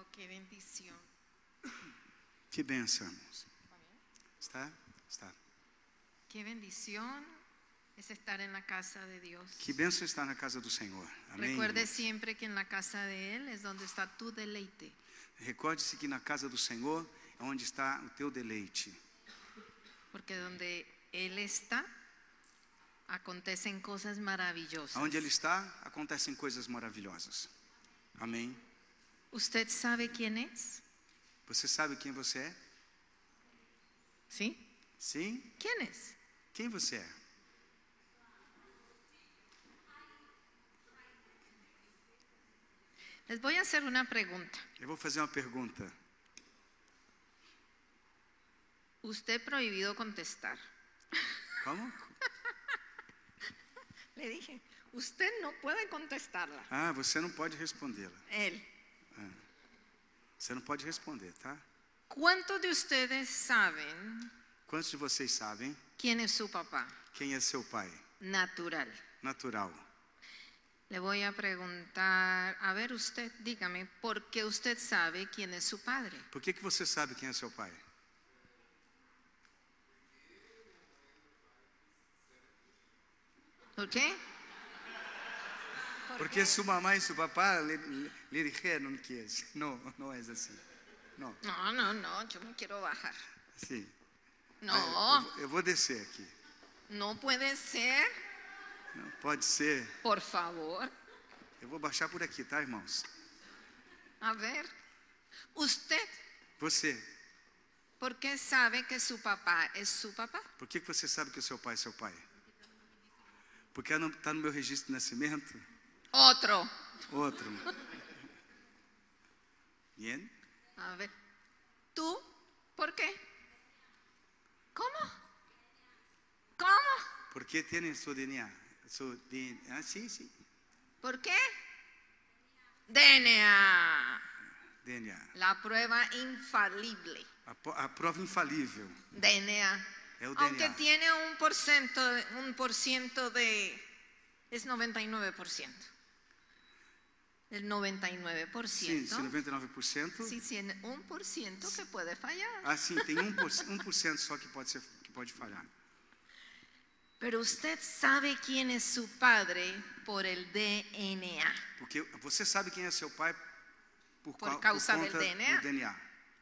Wow, qué bendición. Que bênção, irmãos. Está? Está. Qué bendición es estar en la casa de Dios. Que bênção estar na casa do Senhor. Amém. Recuerde siempre que en la casa de Él es donde está tu deleite. Recorde-se que na casa do Senhor é onde está o teu deleite. Porque donde Él está, acontecen cosas maravillosas. Onde Ele está, acontecem coisas maravilhosas. Amém. ¿Usted sabe quién es? Você sabe quem você é? ¿Sí? Sim? ¿Quién es? Quem você é? Les voy a hacer una pregunta. Eu vou fazer uma pergunta. Usted prohibido contestar. Como? Le dije, usted no puede contestarla. Ah, você não pode respondê-la. Él. Você não pode responder, tá? ¿Cuántos de ustedes saben Quantos de vocês sabem quién es su papá? quem é seu pai? Natural. Natural. Le voy a preguntar, a ver usted, dígame, ¿por qué usted sabe quién es su padre? Por que você sabe quem é seu pai? ¿Por qué? Porque sua mamãe e seu papá lhe dijeron que es. Não, não é assim. Não. No, yo me quiero bajar. Sim. No, Eu vou descer aqui. no puede ser, Não, pode ser. por favor. Eu vou baixar por aqui, tá, irmãos? A ver, usted, Você, ¿por qué sabe que su papá es su papá? por que você sabe que o seu pai é seu pai? Porque está no meu registro de nascimento? Otro. Outro. Bien? A ver, ¿tú? ¿Por qué? ¿Cómo? ¿Cómo? Porque tem seu DNA. Seu DNA. Ah, sim, sim. ¿Por qué? DNA. DNA. La prueba infalible. A prova infalível DNA. é o Aunque DNA. tiene un por ciento de... Es 99%. El 99%. Sim, se 99%. Sí, tiene 1% que puede fallar. Ah, sim, tem 1% só que pode falhar. Pero usted sabe quién es su padre por el DNA. Porque você sabe quem é seu pai por causa conta del DNA. do DNA.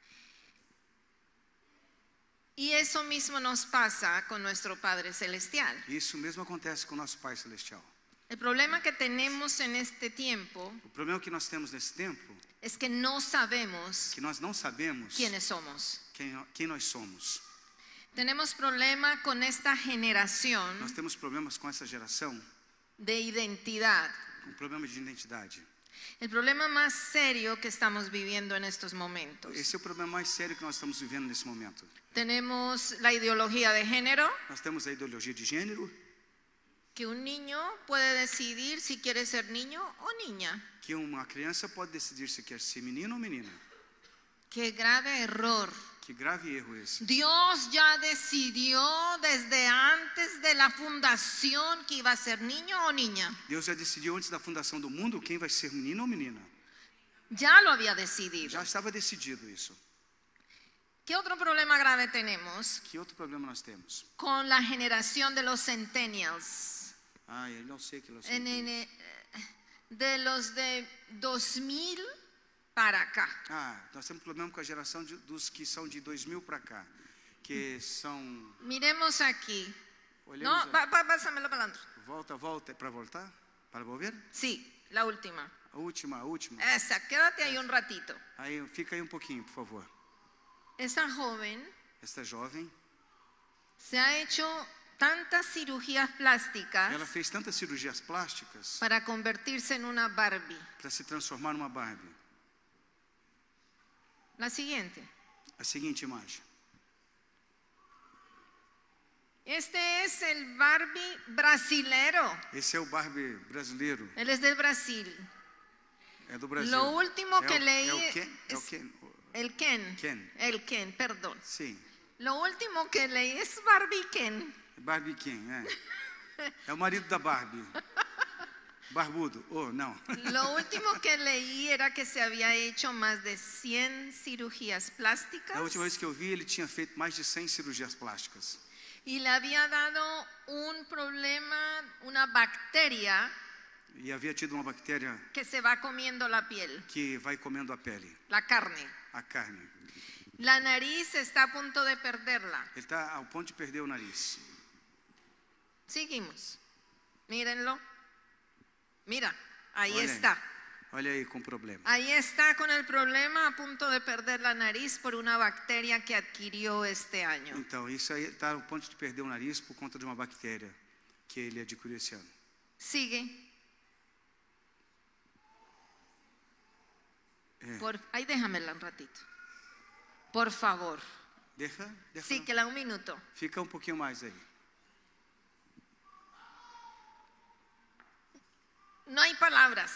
Y eso mismo nos pasa con nuestro Padre Celestial. Isso mesmo acontece com o nosso Pai Celestial. El problema que tenemos en este tiempo O problema que nós temos nesse tempo es que no sabemos é que nós não sabemos quiénes somos. quem nós somos. Tenemos problema con esta generación Nós temos problemas com essa geração, de identidad. um problema de identidade. El problema más serio que estamos viviendo en estos momentos. Esse é o problema mais sério que nós estamos vivendo nesse momento. Tenemos la ideología de género, Nós temos a ideologia de gênero, que un niño puede decidir si quiere ser niño o niña. que uma criança pode decidir se quer ser menino ou menina. Qué grave error. Que grave erro esse. Dios ya decidió desde antes de la fundación que iba a ser niño o niña. Deus já decidiu antes da fundação do mundo quem vai ser menino ou menina. Ya lo había decidido. Já estava decidido isso. ¿Qué otro problema grave tenemos Que outro problema nós temos? con la generación de los centennials? Ah, eu não sei que nós temos. De los de 2000 para acá. Ah, nós temos problema com a geração dos que são de 2000 para cá, que são. Miremos aquí. Olhemos No, pásamelo para adentro. volta, para voltar? Para volver? Sí, la última. A última. Esa, quédate ahí un ratito. Aí, fica aí um pouquinho, por favor. Esa joven Esta jovem, se ha hecho tantas cirugías plásticas ela fez tantas cirurgias plásticas para convertirse en una Barbie. para se transformar numa Barbie. La siguiente. A seguinte imagem. Este es el Barbie brasilero. Esse é o Barbie brasileiro. Él es del Brasil. É do Brasil. Lo último que é leí o Ken? É o es Ken? el Ken. Ken. El Ken, perdón. Sim. Lo último que leí es Barbie Ken. Barbie Ken, é. É o marido da Barbie. Barbudo. Oh, não. Lo último que leí era que se había hecho más de 100 cirugías plásticas A última vez que eu vi, ele tinha feito mais de 100 cirurgias plásticas. y le había dado un problema, una bacteria E havia tido uma bactéria que se va comiendo la piel, que vai comendo a pele, la carne. a carne. La nariz está a punto de perderla. Ele está ao ponto de perder o nariz. Seguimos. Mírenlo. Mira, ahí Olha aí. está. Olha aí com problema. Ahí está con el problema, a punto de perder la nariz por una bacteria que adquirió este año. Então, isso aí está ao ponto de perder o nariz por conta de uma bactéria que ele adquiriu esse ano. Sigue. Ahí déjamela un ratito. Por favor. Deixa Sí, que la un minuto. Fica um pouquinho mais aí. No hay palabras.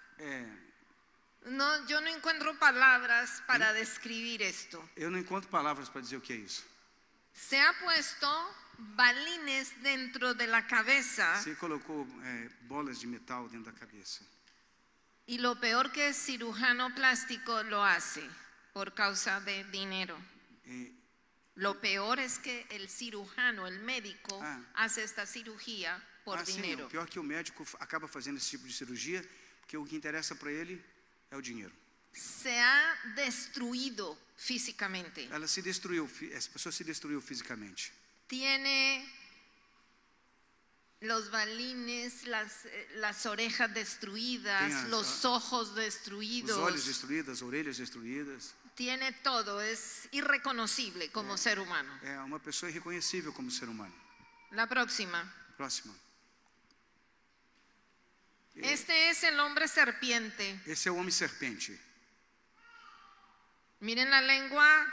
É, Yo no encuentro palabras para describir esto. eu não encontro palavras para dizer o que é isso. Se ha puesto balines dentro de la cabeza Você colocou bolas de metal dentro da cabeça. y lo peor que el cirujano plástico lo hace por causa de dinero. E, Lo peor es que el cirujano, el médico, hace esta cirugía por sim, dinero. o pior é que o médico acaba fazendo esse tipo de cirurgia, porque o que interessa para ele é o dinheiro. Se ha destruido físicamente. Ela se destruiu, essa pessoa se destruiu fisicamente. Tiene los balines, las orejas destruidas, Tiene los ojos Os destruidos. olhos destruídos, as orelhas destruídas. Tiene todo, es irreconocible como ser humano. É uma pessoa irreconhecível como ser humano. La próxima. Próxima. Este es el hombre serpiente. Esse é o homem serpente. Miren la lengua,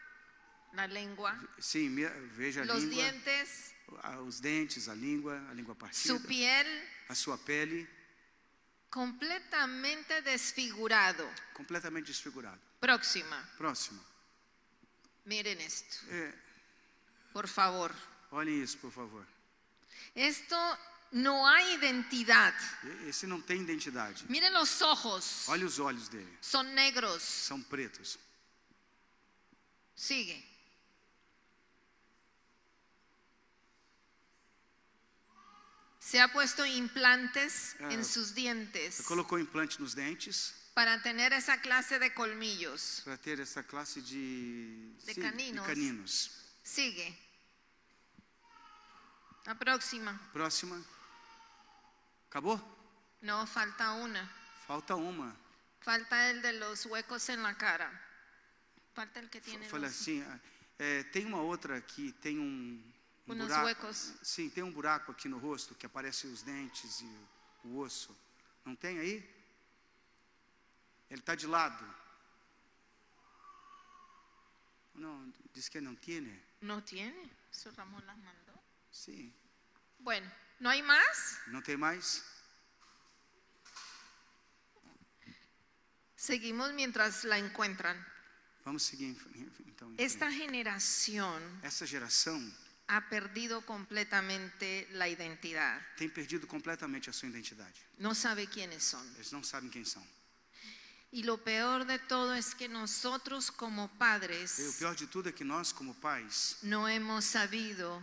Sim, veja a los língua, dientes, os dentes, a língua partida, su piel a sua pele, completamente desfigurado. completamente desfigurado. Próxima. Próxima. Miren esto, É, por favor. olhem isso, por favor. Esto no hay identidad. Esse não tem identidade. Miren los ojos, Olha os olhos dele. son negros. São pretos. Sigue. Se ha puesto implantes en sus dientes Colocou implante nos dentes para tener esa clase de colmillos. para ter essa classe de caninos. caninos. Sigue. La próxima. Próxima. Acabou? No, falta una. Falta uma. Falta el de los huecos en la cara. Falta el que tiene Falei los... assim, tem uma outra que tem Unos buraco. huecos. Sim, tem um buraco aqui no rosto que aparece os dentes e o osso. Não tem aí? Ele está de lado. Não, diz que não tem. No tiene. Eso Ramón las mandó. Sim. Bueno, ¿no hay más? Não tem mais? Seguimos mientras la encuentran. Vamos seguir então. em Esta frente. generación Essa geração ha perdido completamente la identidad. tem perdido completamente a sua identidade. No sabe quiénes son. Eles não sabem quem são. Y lo peor de todo es que nosotros como E o padres pior de tudo é que nós, como pais, no hemos sabido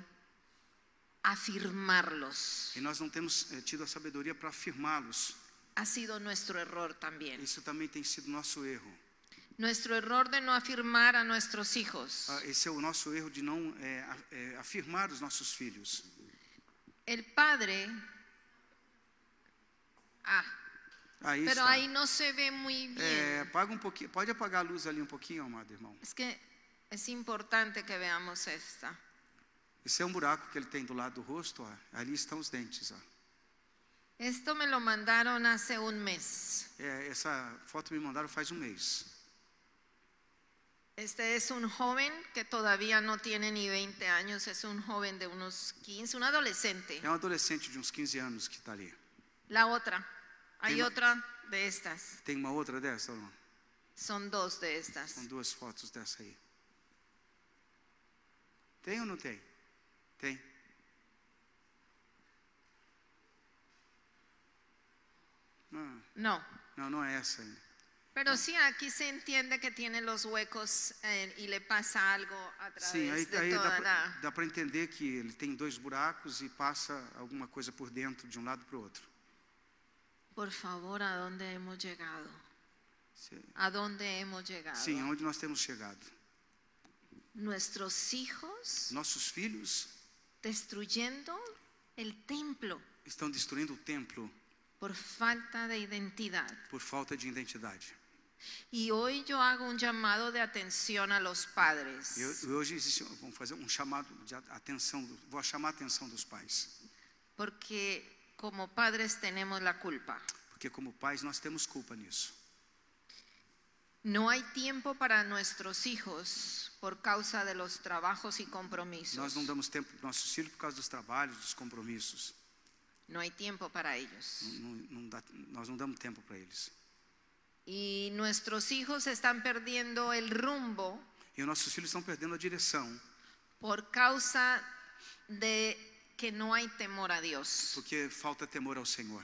afirmarlos. e nós não temos tido a sabedoria para afirmá-los. Ha sido nuestro error también. Isso também tem sido nosso erro. Nuestro error de no afirmar a nuestros hijos. Esse é o nosso erro de não afirmar os nossos filhos. El padre... Aí pero está. ahí no se ve muy bien. Apaga um pouquinho, pode apagar a luz ali um pouquinho, amado irmão. Es que es importante que veamos esta. Esse é um buraco que ele tem do lado do rosto, ó. Ali estão os dentes, ó. Esto me lo mandaron hace un mes. Essa foto me mandaram faz um mês. Este es un joven que todavía no tiene ni 20 años, es un joven de unos 15, un adolescente. É um adolescente de uns 15 anos que está ali. La otra, hay Tem- otra de estas, Tem uma outra dessa ou não? son dos de estas. São duas fotos dessa aí. Tem ou não tem? Tem. No. Não é essa ainda. Pero sí, aquí se entiende que tiene los huecos y le pasa algo a Sim, aí, través de toda la... dá para entender que ele tem 2 buracos e passa alguma coisa por dentro de um lado para o outro. Por favor, ¿a dónde hemos llegado? Sim, ¿A dónde hemos llegado? sim, aonde nós temos chegado. Nuestros hijos Nossos filhos destruyendo el templo estão destruindo o templo por falta de identidad. por falta de identidade. Y hoy yo hago un llamado de atención a los padres. E hoje existe, vamos fazer um chamado de atenção, vou chamar a atenção dos pais. Porque como padres tenemos la culpa. Porque como pais nós temos culpa nisso. No hay tiempo para nuestros hijos por causa de los trabajos y compromisos. Nós não damos tempo para nossos filhos por causa dos trabalhos, dos compromissos. No hay tiempo para ellos. Nós não damos tempo para eles. Y nuestros hijos están perdiendo el rumbo E os nossos filhos estão perdendo a direção por causa de que no hay temor a Dios. porque falta temor ao Senhor.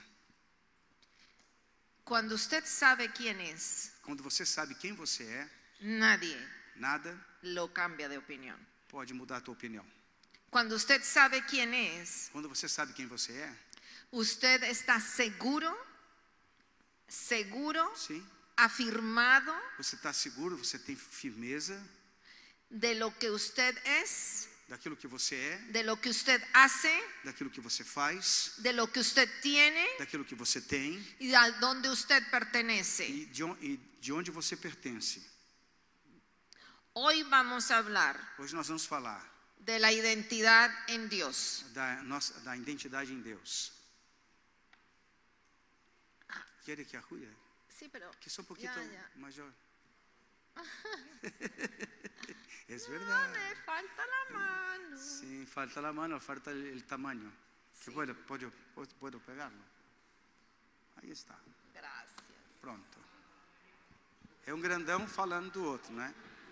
Cuando usted sabe quién es, Quando você sabe quem você é, nadie nada lo cambia de opinión. pode mudar a tua opinião. Cuando usted sabe quién es, Quando você sabe quem você é, usted está seguro, sim, afirmado você está seguro, você tem firmeza de lo que usted es, daquilo que você é, de lo que usted hace, daquilo que você faz, de lo que usted tiene daquilo que você tem y a donde usted pertenece. e de onde você pertence. Hoy vamos a hablar Hoje nós vamos falar de la identidad en Dios. da identidade em Deus. Quer que arruie? Sí, pero Que só um pouquinho ya. maior. É No, verdade. me falta la mano. Sim, falta a mão, falta o tamanho. Que pode pegarlo? Aí está. Gracias. Pronto. É um grandão falando do outro, né?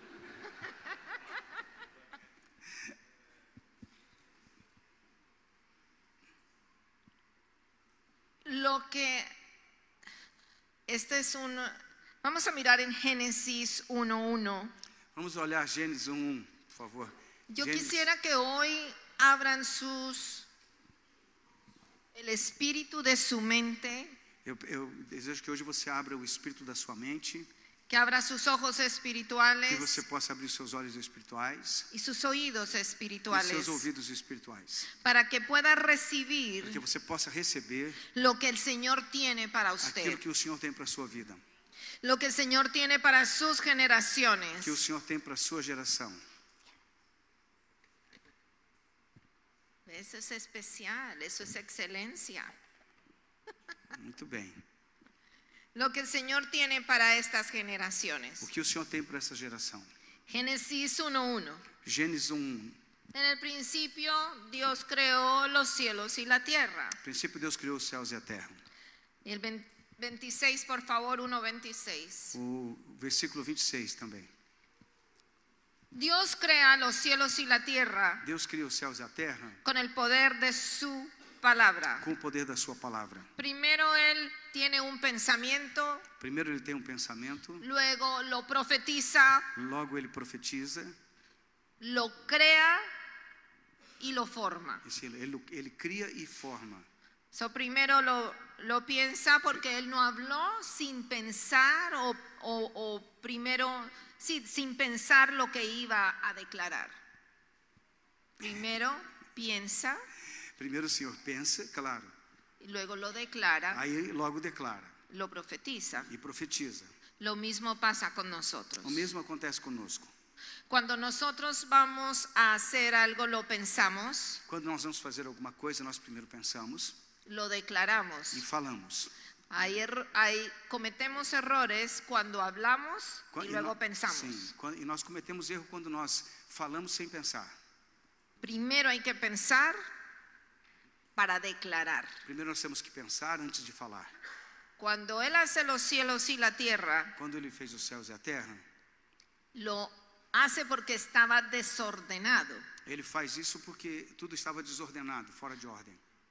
Lo que este es un vamos a mirar en Génesis 1:1. Vamos olhar Gênesis 1, por favor. Yo Gênesis, quisiera que hoy abran el espíritu de su mente, eu desejo que hoje você abra o espírito da sua mente, que abra sus ojos que espirituales você possa abrir seus olhos espirituais y sus oídos e espirituales seus ouvidos espirituais, para que pueda recibir para que você possa receber lo que el Señor tiene para aquilo usted, que o Senhor tem para a sua vida, lo que el Señor tiene para sus generaciones. que o Senhor tem para a sua geração. Eso es especial, eso es excelencia. Muito bem. Lo que el Señor tiene para estas generaciones. O que o Senhor tem para essa geração? Génesis 1:1. Gênesis 1. En el principio Dios creó los cielos y la tierra. No princípio Deus criou os céus e a terra. Y el 26, por favor, 1:26. O versículo 26 também. Dios crea los cielos y la tierra Deus cria os céus e a terra con el poder de su palabra. com o poder da sua palavra. Primero Él tiene un pensamiento, Primeiro ele tem um pensamento, luego lo profetiza, logo ele profetiza, lo crea y lo forma. ele cria e forma. So, primero lo piensa porque Él no habló sin pensar o primero, sí, sin pensar lo que iba a declarar. Primero piensa, Primeiro o Senhor pensa, claro, y luego lo declara, aí logo declara lo profetiza. e profetiza. Lo mismo pasa con nosotros. O mesmo acontece conosco. Cuando nosotros vamos a hacer algo, lo pensamos, Quando nós vamos fazer alguma coisa, nós primeiro pensamos lo declaramos. e falamos. Cometemos errores cuando hablamos y luego nós, pensamos. sim, e nós cometemos erro quando nós falamos sem pensar. Primero hay que pensar para declarar. Primeiro nós temos que pensar antes de falar. Cuando Él hace los cielos y la tierra, Quando ele fez os céus e a terra, lo hace porque estaba desordenado. ele faz isso porque tudo estava desordenado, fora de ordem.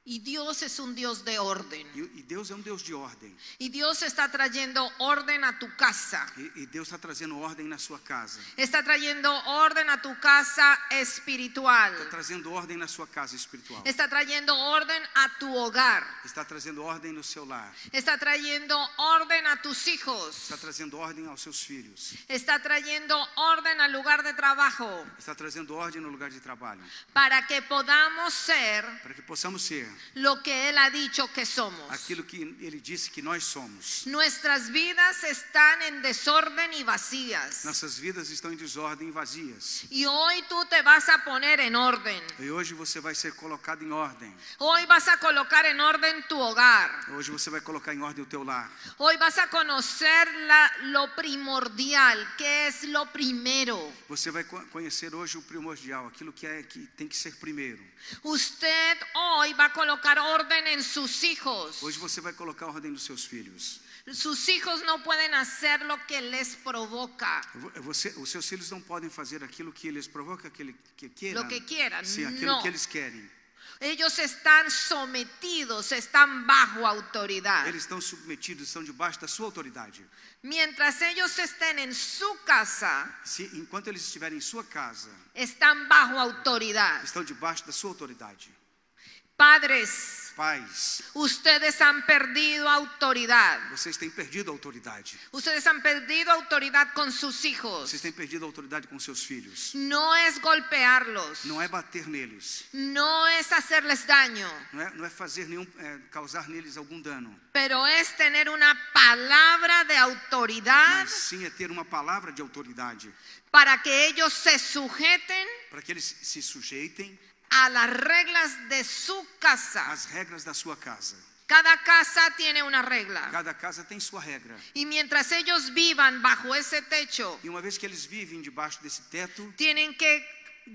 Y Dios es un Dios de orden. E Deus é um Deus de ordem. Y Dios está trayendo orden a tu casa. E Deus está trazendo ordem na sua casa. Está trayendo orden a tu casa espiritual. Está trazendo ordem na sua casa espiritual. Está trayendo orden a tu hogar. Está trazendo ordem no seu lar. Está trayendo orden a tus hijos. Está trazendo ordem aos seus filhos. Está trayendo orden al lugar de trabajo. Está trazendo ordem no lugar de trabalho. Para que podamos ser Para que possamos ser lo que Él ha dicho que somos. aquilo que Ele disse que nós somos. Nuestras vidas están en desorden y vacías. Nossas vidas estão em desordem e vazias. Y hoy tú te vas a poner en orden. E hoje você vai ser colocado em ordem. Hoy vas a colocar en orden tu hogar. Hoje você vai colocar em ordem o teu lar. Hoy vas a conocer lo primordial, que es lo primero. Você vai conhecer hoje o primordial, aquilo que tem que ser primeiro. Usted hoy va a colocar orden en sus hijos. Hoje você vai colocar ordem nos seus filhos. Sus hijos no pueden hacer lo que les provoca. Os seus filhos não podem fazer aquilo que eles provocam, que queiram. Lo que quieran. Sim, aquilo No. que eles querem. Ellos están sometidos, están bajo autoridad. Eles estão submetidos, estão debaixo da sua autoridade. Mientras ellos estén en su casa, Enquanto eles estiverem em sua casa, están bajo autoridad. estão debaixo da sua autoridade. Padres, Pais, ustedes han perdido autoridad. vocês têm perdido a autoridade. Ustedes han perdido autoridad con sus hijos. Vocês têm perdido a autoridade com seus filhos. No es golpearlos. Não é bater neles. No es hacerles daño. Não é fazer causar neles algum dano. Pero es tener una palabra de autoridad Mas sim é ter uma palavra de autoridade. para que ellos se sujeten Para que eles se sujeitem a las reglas de su casa. às regras da sua casa. Cada casa tiene una regla. Cada casa tem sua regra. Y mientras ellos vivan bajo ese techo, E uma vez que eles vivem debaixo desse teto, tienen que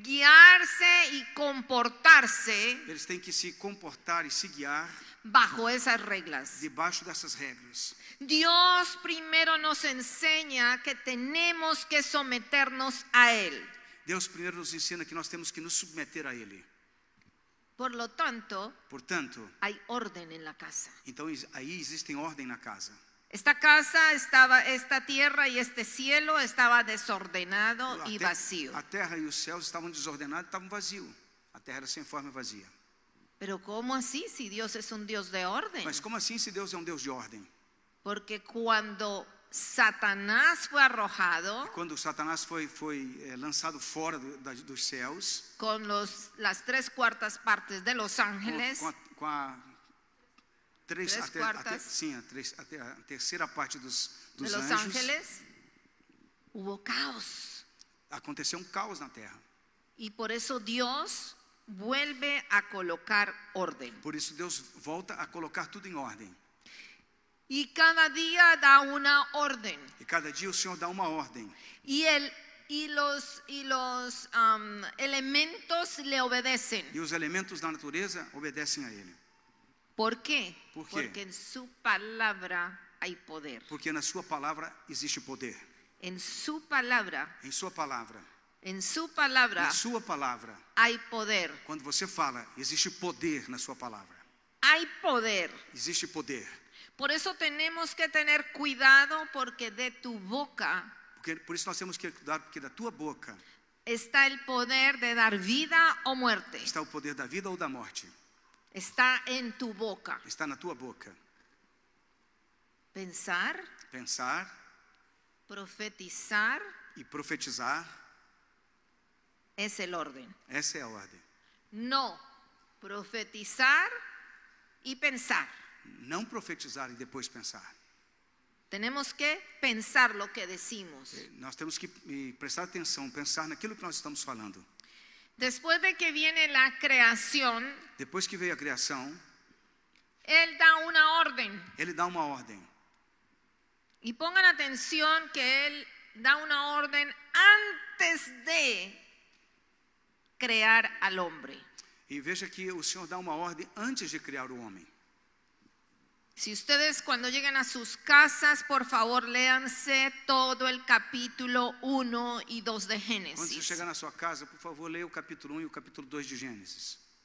guiarse y comportarse eles têm que se comportar e se guiar bajo esas reglas. debaixo dessas regras. Dios primero nos enseña que tenemos que someternos a Él. Deus primeiro nos ensina que nós temos que nos submeter a Ele. Por lo tanto, Portanto, hay orden en la casa. então aí existem ordem na casa. Esta tierra y este cielo estaba desordenado y vacío. A terra e os céus estavam desordenados, estavam vazios. A terra era sem forma e vazia. Pero ¿cómo así si Dios es un Dios de orden? Mas como assim se Deus é um Deus de ordem? Porque cuando Satanás fue arrojado Quando Satanás foi lançado fora dos céus, con las 3/4 partes de los ángeles, com a terceira parte dos de los anjos, ángeles, hubo caos. aconteceu um caos na terra. Y por eso Dios vuelve a colocar orden. Por isso Deus volta a colocar tudo em ordem. Y cada día da una orden. E cada dia o Senhor dá uma ordem. Y los elementos le obedecen. E os elementos da natureza obedecem a Ele. ¿Por qué? ¿Por qué? Porque en su palabra hay poder. Porque na sua palavra existe poder. En su palabra, Em sua palavra. en su palabra Na sua palavra. hay poder. Quando você fala, existe poder na sua palavra. Hay poder. Existe poder. Por eso tenemos que tener cuidado porque de tu boca Por isso nós temos que cuidar, porque da tua boca está el poder de dar vida o muerte. está o poder da vida ou da morte. Está en tu boca. Está na tua boca. Pensar, Pensar profetizar e profetizar, es el orden. essa é a ordem. No profetizar y pensar. Não profetizar e depois pensar. Tenemos que pensar lo que decimos. Nós temos que prestar atenção, pensar naquilo que nós estamos falando. Después de que viene la creación, Depois que veio a criação, Él da una orden. Ele dá uma ordem. Y pongan atención que Él da una orden antes de crear al hombre. E veja que o Senhor dá uma ordem antes de criar o homem. Si ustedes cuando lleguen a sus casas, por favor, léanse todo el capítulo 1 y 2 de Quando você Génesis. chegar na sua casa, por favor, leia o capítulo 1 e o capítulo 2 de Gênesis.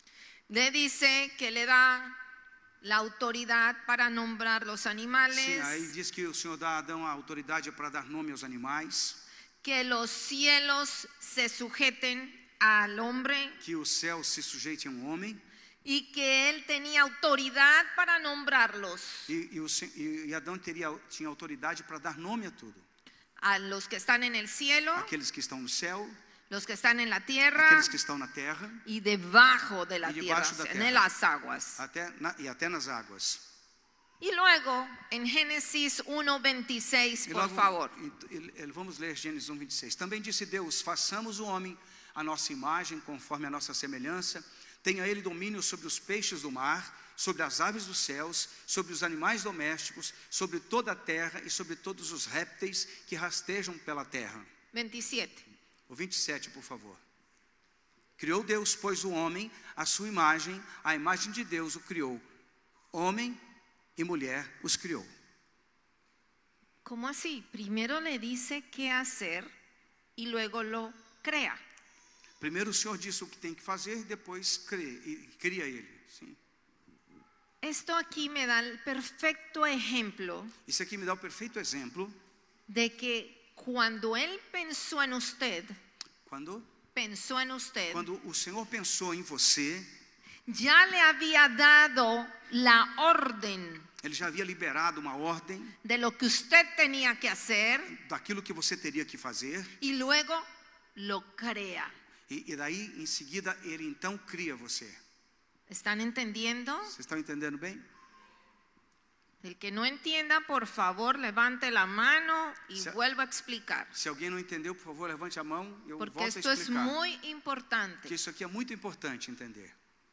Le dice que le da la autoridad para nombrar los Sim, animales, aí diz que o Senhor dá a Adão a autoridade para dar nome aos animais, que los cielos se sujeten al hombre que o céu se sujeite a um homem, y que él tenía autoridad para nombrarlos, e Adão tinha autoridade para dar nome a tudo. a los que están en el cielo, Aqueles que estão no céu, los que están en la tierra aqueles que estão na terra y debajo de la Y tierra, debajo de la en tierra. las aguas. e até nas águas. Y luego en Génesis 1:26, E por logo, favor. vamos ler Gênesis 1:26. Também disse Deus: façamos o homem à nossa imagem, conforme a nossa semelhança. Tenha ele domínio sobre os peixes do mar, sobre as aves dos céus, sobre os animais domésticos, sobre toda a terra e sobre todos os répteis que rastejam pela terra. 27. O 27, por favor. Criou Deus, pois, o homem à sua imagem, a imagem de Deus o criou. Homem e mulher os criou. ¿Cómo así? Primero le dice qué hacer y luego lo crea. Primeiro o Senhor disse o que tem que fazer, depois cria ele. Sim. Esto aquí me da el perfecto ejemplo Isso aqui me dá o perfeito exemplo. de que cuando Él pensó en usted, Quando o Senhor pensou em você, ya le había dado la orden Ele já havia liberado uma ordem de lo que usted tenía que hacer daquilo que você teria que fazer, y luego lo crea. e daí em seguida Ele então cria você. ¿Están entendiendo? Vocês estão entendendo bem? El que no entienda, por favor, levante la mano y Se- vuelva a explicar. Se alguém não entendeu, por favor, levante a mão e eu Porque volto a esto es explicar. muy importante. Porque isso aqui é muito importante entender.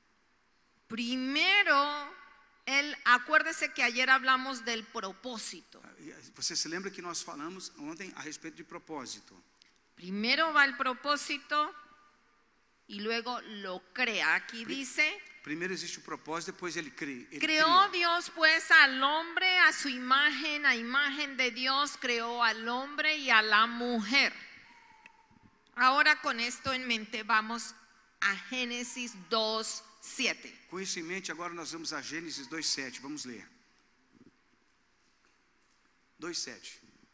Primero, acuérdese que ayer hablamos del propósito. Você se lembra que nós falamos ontem a respeito de propósito. Primero va el propósito y luego lo crea. Aquí dice, Primeiro existe o propósito, depois ele cria. creó Dios pues al hombre a su imagen, a imagen de Dios creó al hombre y a la mujer. Ahora con esto en mente vamos a Génesis 2:7. Com isso em mente, agora nós vamos a Gênesis 2:7. Vamos ler. 2:7.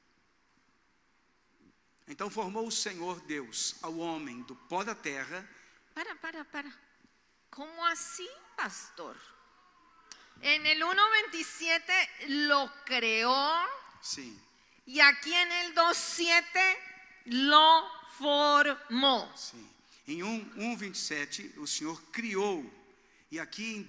Então formou o Senhor Deus ao homem do pó da terra. Para. ¿Cómo así, pastor? En el 1:27 lo creó Sim, y aquí en el 2:7 lo formó. sim. Em 1:27, o Senhor criou. E aqui em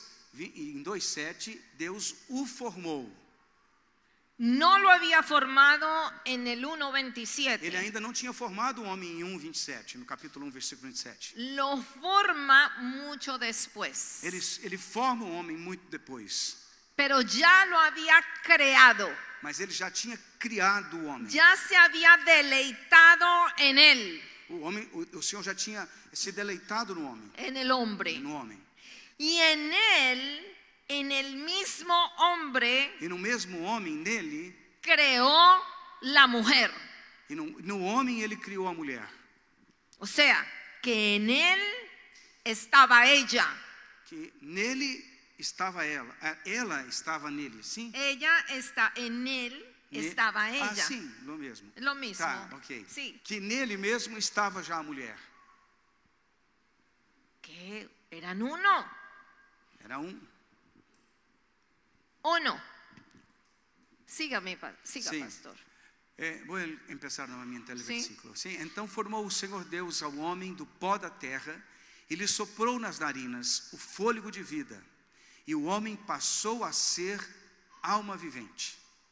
2:7, Deus o formou. No lo había formado en el Ele 1:27. ainda não tinha formado o homem em 1:27, no capítulo 1, versículo 27. Lo forma mucho después. Ele forma o homem muito depois. Pero ya lo había creado. Mas ele já tinha criado o homem. Ya se había deleitado en él, O Senhor já tinha se deleitado no homem. en el hombre. No homem. Y en él, en el mismo hombre, E no mesmo homem, nele, creó la mujer. e no homem ele criou a mulher. O sea, que en él estaba ella. Que nele estava ela. Ela estava nele, sim? Ella está en él, estaba ella. Ah, sim, no mesmo. Lo mismo. Tá, ok. Sí. Que nele mesmo estava já a mulher. Que eran uno. Era um. Uno. Sígame, siga, Sim. pastor. Vou começar novamente o Sim. versículo. Sim, então formou o Senhor Deus ao homem do pó da terra e lhe soprou nas narinas o fôlego de vida. E o homem passou a ser alma vivente.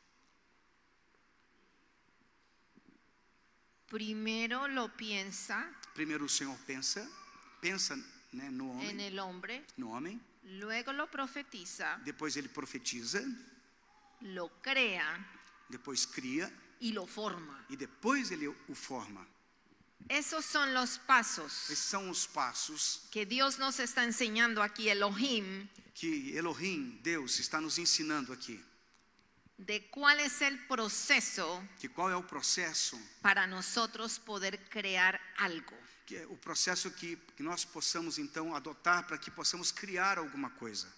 Primero lo piensa Primeiro o Senhor pensa, né, no en homem, el hombre, no homem. luego lo profetiza, Depois ele profetiza, lo crea depois cria y lo forma. e depois ele o forma. Esos son los pasos Esses são os passos que Dios nos está enseñando aquí, Elohim, que Elohim, Deus, está nos ensinando aqui. de cuál es el proceso que qual é o processo, para nosotros poder crear algo. que é o processo que nós possamos então adotar para que possamos criar alguma coisa.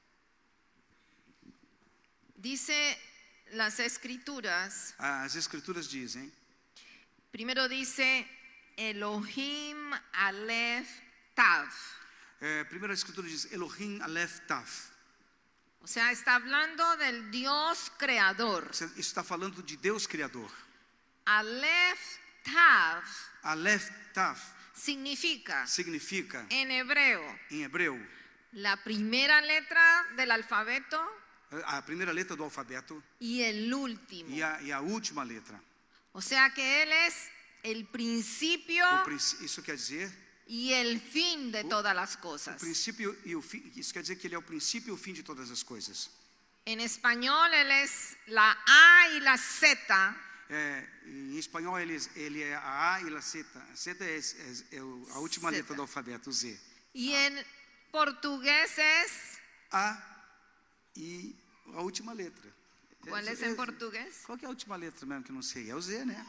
Dice las escrituras, As escrituras dizem, primero dice Elohim Aleph Tav. primeira escritura diz Elohim Aleph Tav. O sea, está hablando del Dios creador. Isso está falando de Deus Criador. Aleph Tav Aleph Tav significa, significa, en hebreo, em hebreu, la primera letra del alfabeto a primeira letra do alfabeto y el último. e a última letra. O sea que Él es el principio Isso quer dizer, y el fin de todas las o cosas. princípio e o fim. Isso quer dizer que Ele é o princípio e o fim de todas as coisas. En español Él es la A y la Z. Em espanhol ele é a e a Z. A Z é a última Zeta. letra do alfabeto, o Z. Y en portugués es, A e a última letra. ¿cuál es en portugués? Qual que é a última letra mesmo que eu não sei? É o Z, né?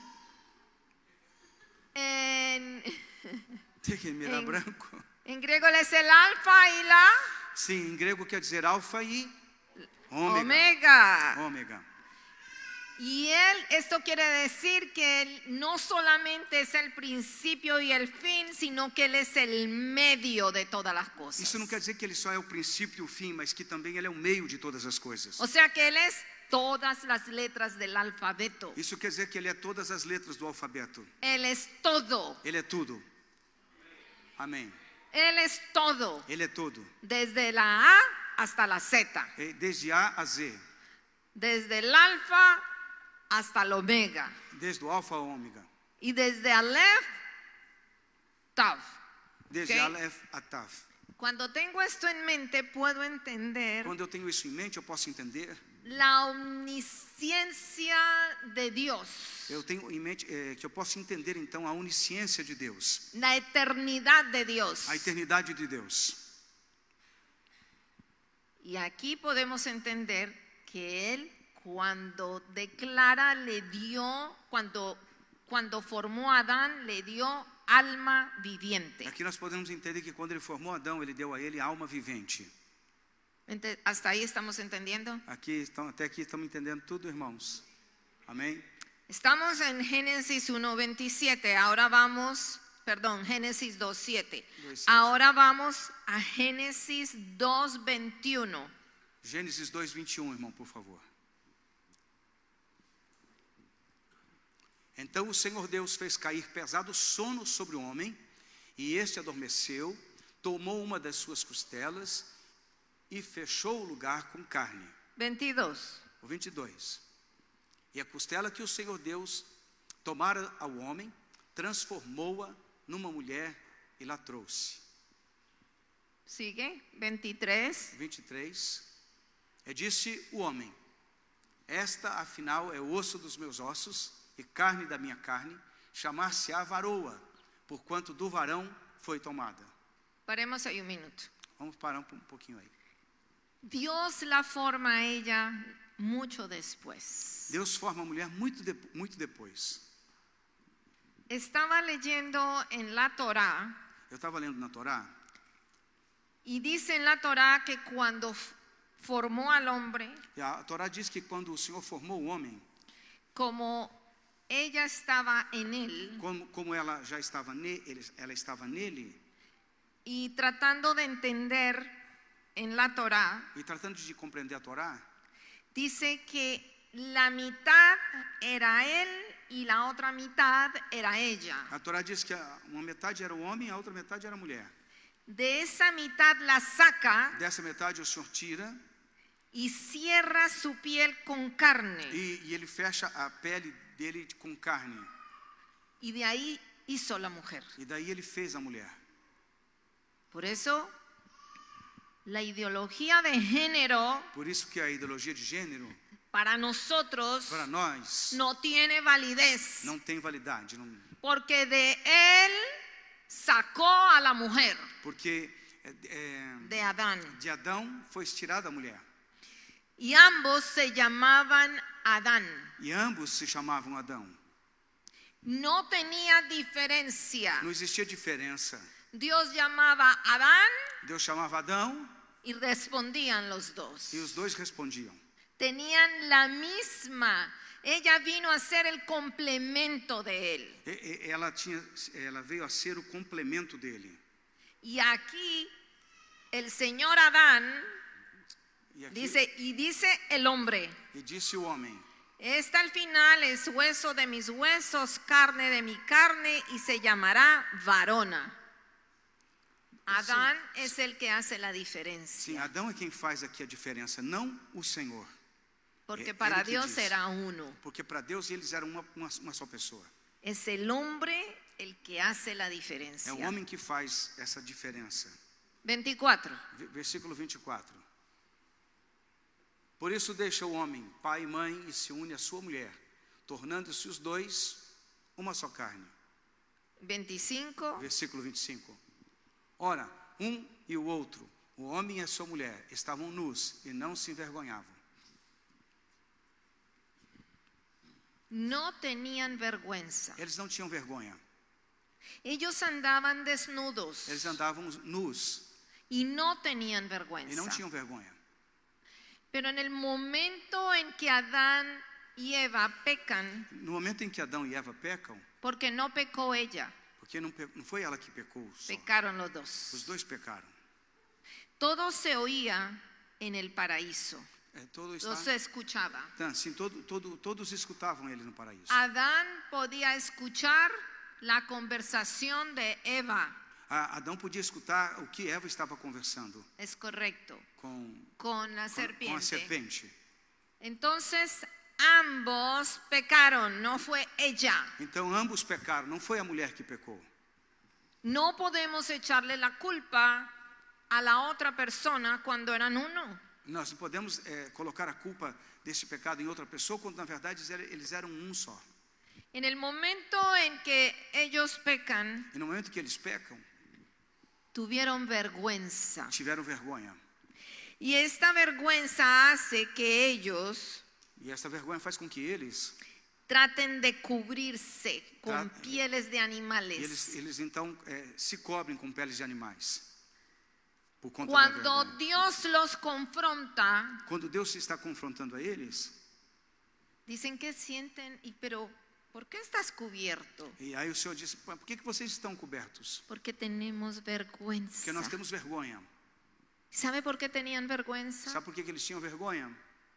Tem que mirar En- branco. En griego Él es el alfa y la Sim, em grego quer dizer alfa e ômega. omega. Ômega. Y Él, esto quiere decir que Él no solamente es el principio y el fin, sino que Él es el medio de todas las cosas. Isso não quer dizer que Ele só é o princípio e o fim, mas que também Ele é o meio de todas as coisas. O sea que Él es todas las letras del alfabeto. Isso quer dizer que Ele é todas as letras do alfabeto. Él es todo. Ele é tudo. Amém. Él es todo. Ele é tudo. Desde la A hasta la Z. Desde A a Z. Desde el alfa hasta el omega. Desde o alfa ao ômega. Y desde Aleph, Tav. Desde Ok. Aleph a Tav. Cuando tengo esto en mente, puedo entender Quando eu tenho isso em mente, eu posso entender. la omnisciencia de Dios, Eu tenho em mente que eu posso entender então a onisciência de Deus, la eternidad de Dios. a eternidade de Deus. Y aquí podemos entender que Él, cuando declara, le dio, cuando formó a Adán, le dio alma viviente. Aqui nós podemos entender que quando Ele formou Adão, Ele deu a ele alma vivente. ¿Hasta ahí estamos entendiendo? Até aqui estamos entendendo tudo, irmãos. Amém? Estamos en Génesis 1:27, ahora vamos, perdón, Génesis 2:7. 2:7. Ahora vamos a Génesis 2:21. Gênesis 2:21, irmão, por favor. Então o Senhor Deus fez cair pesado sono sobre o homem, e este adormeceu, tomou uma das suas costelas e fechou o lugar com carne. 22. O 22. E a costela que o Senhor Deus tomara ao homem, transformou-a numa mulher e lá trouxe. Sigue, 23. 23. Disse o homem: esta afinal é o osso dos meus ossos e carne da minha carne, chamar-se-á varoa, porquanto do varão foi tomada. Paremos ahí un minuto. Vamos parar um pouquinho aí. Dios la forma a ella mucho después. Deus forma a mulher muito depois. Estaba leyendo en la Torá Eu estava lendo na Torá, y dice en la Torá que cuando formó al hombre, e a Torá diz que quando o Senhor formou o homem, como ella estaba en él como ela já estava ela estava nele, y tratando de entender en la Torá, e tratando de compreender a Torá, dice que la mitad era él y la otra mitad era ella. a Torá diz que uma metade era o homem e a outra metade era a mulher. De esa mitad la saca Dessa metade o Senhor tira y cierra su piel con carne. e ele fecha a pele dele com carne. Y de ahí hizo la mujer. E daí ele fez a mulher. Por eso, la ideología de género Por isso que a ideologia de gênero, para nosotros para nós, no tiene validez. não tem validade. Porque de él sacó a la mujer, Porque de Adán. de Adão foi tirada a mulher. y ambos se llamaban Adán. E ambos se chamavam Adão. No tenía diferencia. Não existia diferença. Dios llamaba a Adán Deus chamava Adão y respondían los dos. e os dois respondiam. Tenían la misma. Ella vino a ser el complemento de él. Ela veio a ser o complemento dele. Y aquí el Señor Adán E, aqui, dice el hombre. e disse o homem: Esta al final es hueso de mis huesos, carne de mi carne, y se llamará varona. Adán es el que hace la sim, diferencia. Adão é quem faz aqui a diferença, não o Senhor. Porque Él para que Dios dice. era uno. Porque para Deus eles eram uma só pessoa. Es el hombre el que hace la É diferencia. o homem que faz essa diferença. 24. Versículo 24. Por isso deixa o homem, pai e mãe, e se une à sua mulher, tornando-se os dois uma só carne. 25. Versículo 25. Ora, e o outro, o homem e a sua mulher, estavam nus e não se envergonhavam. No tenían vergüenza. Eles não tinham vergonha. Ellos andaban desnudos Eles andavam nus y no tenían e não vergüenza. tinham vergonha. Pero en el momento en que Adán y Eva pecan, No momento em que Adão e Eva pecam, porque no pecó ella, porque não foi ela que pecou só, pecaron los os dos. dois pecaram. Todo se oía en el paraíso. Todo Todo está... se escuchaba. Então, sim, todos escutavam ele no paraíso. Adán podía escuchar la conversación de Eva. Adão podia escutar o que Eva estava conversando Es correcto. com La a serpiente. serpente. Entonces ambos pecaron, no fue ella. Então ambos pecaram, não foi a mulher que pecou. No podemos echarle la culpa a la otra persona cuando eran uno. Nós não podemos colocar a culpa desse pecado em outra pessoa, quando na verdade eles eram um só. En el momento en que ellos pecan, E no momento que eles pecam, tuvieron vergüenza. tiveram vergonha. Y esta vergüenza hace que ellos E essa vergonha faz com que eles traten de cubrirse con pieles de animales. eles então se cobrem com peles de animais. Por conta da Cuando vergonha. Dios los confronta, Quando Deus está confrontando a eles, dicen que sienten, pero ¿por qué estás cubierto? e aí o Senhor disse: por que vocês estão cobertos? Porque tenemos vergüenza. Porque nós temos vergonha. ¿Sabe por qué tenían vergüenza? Sabe por que eles tinham vergonha?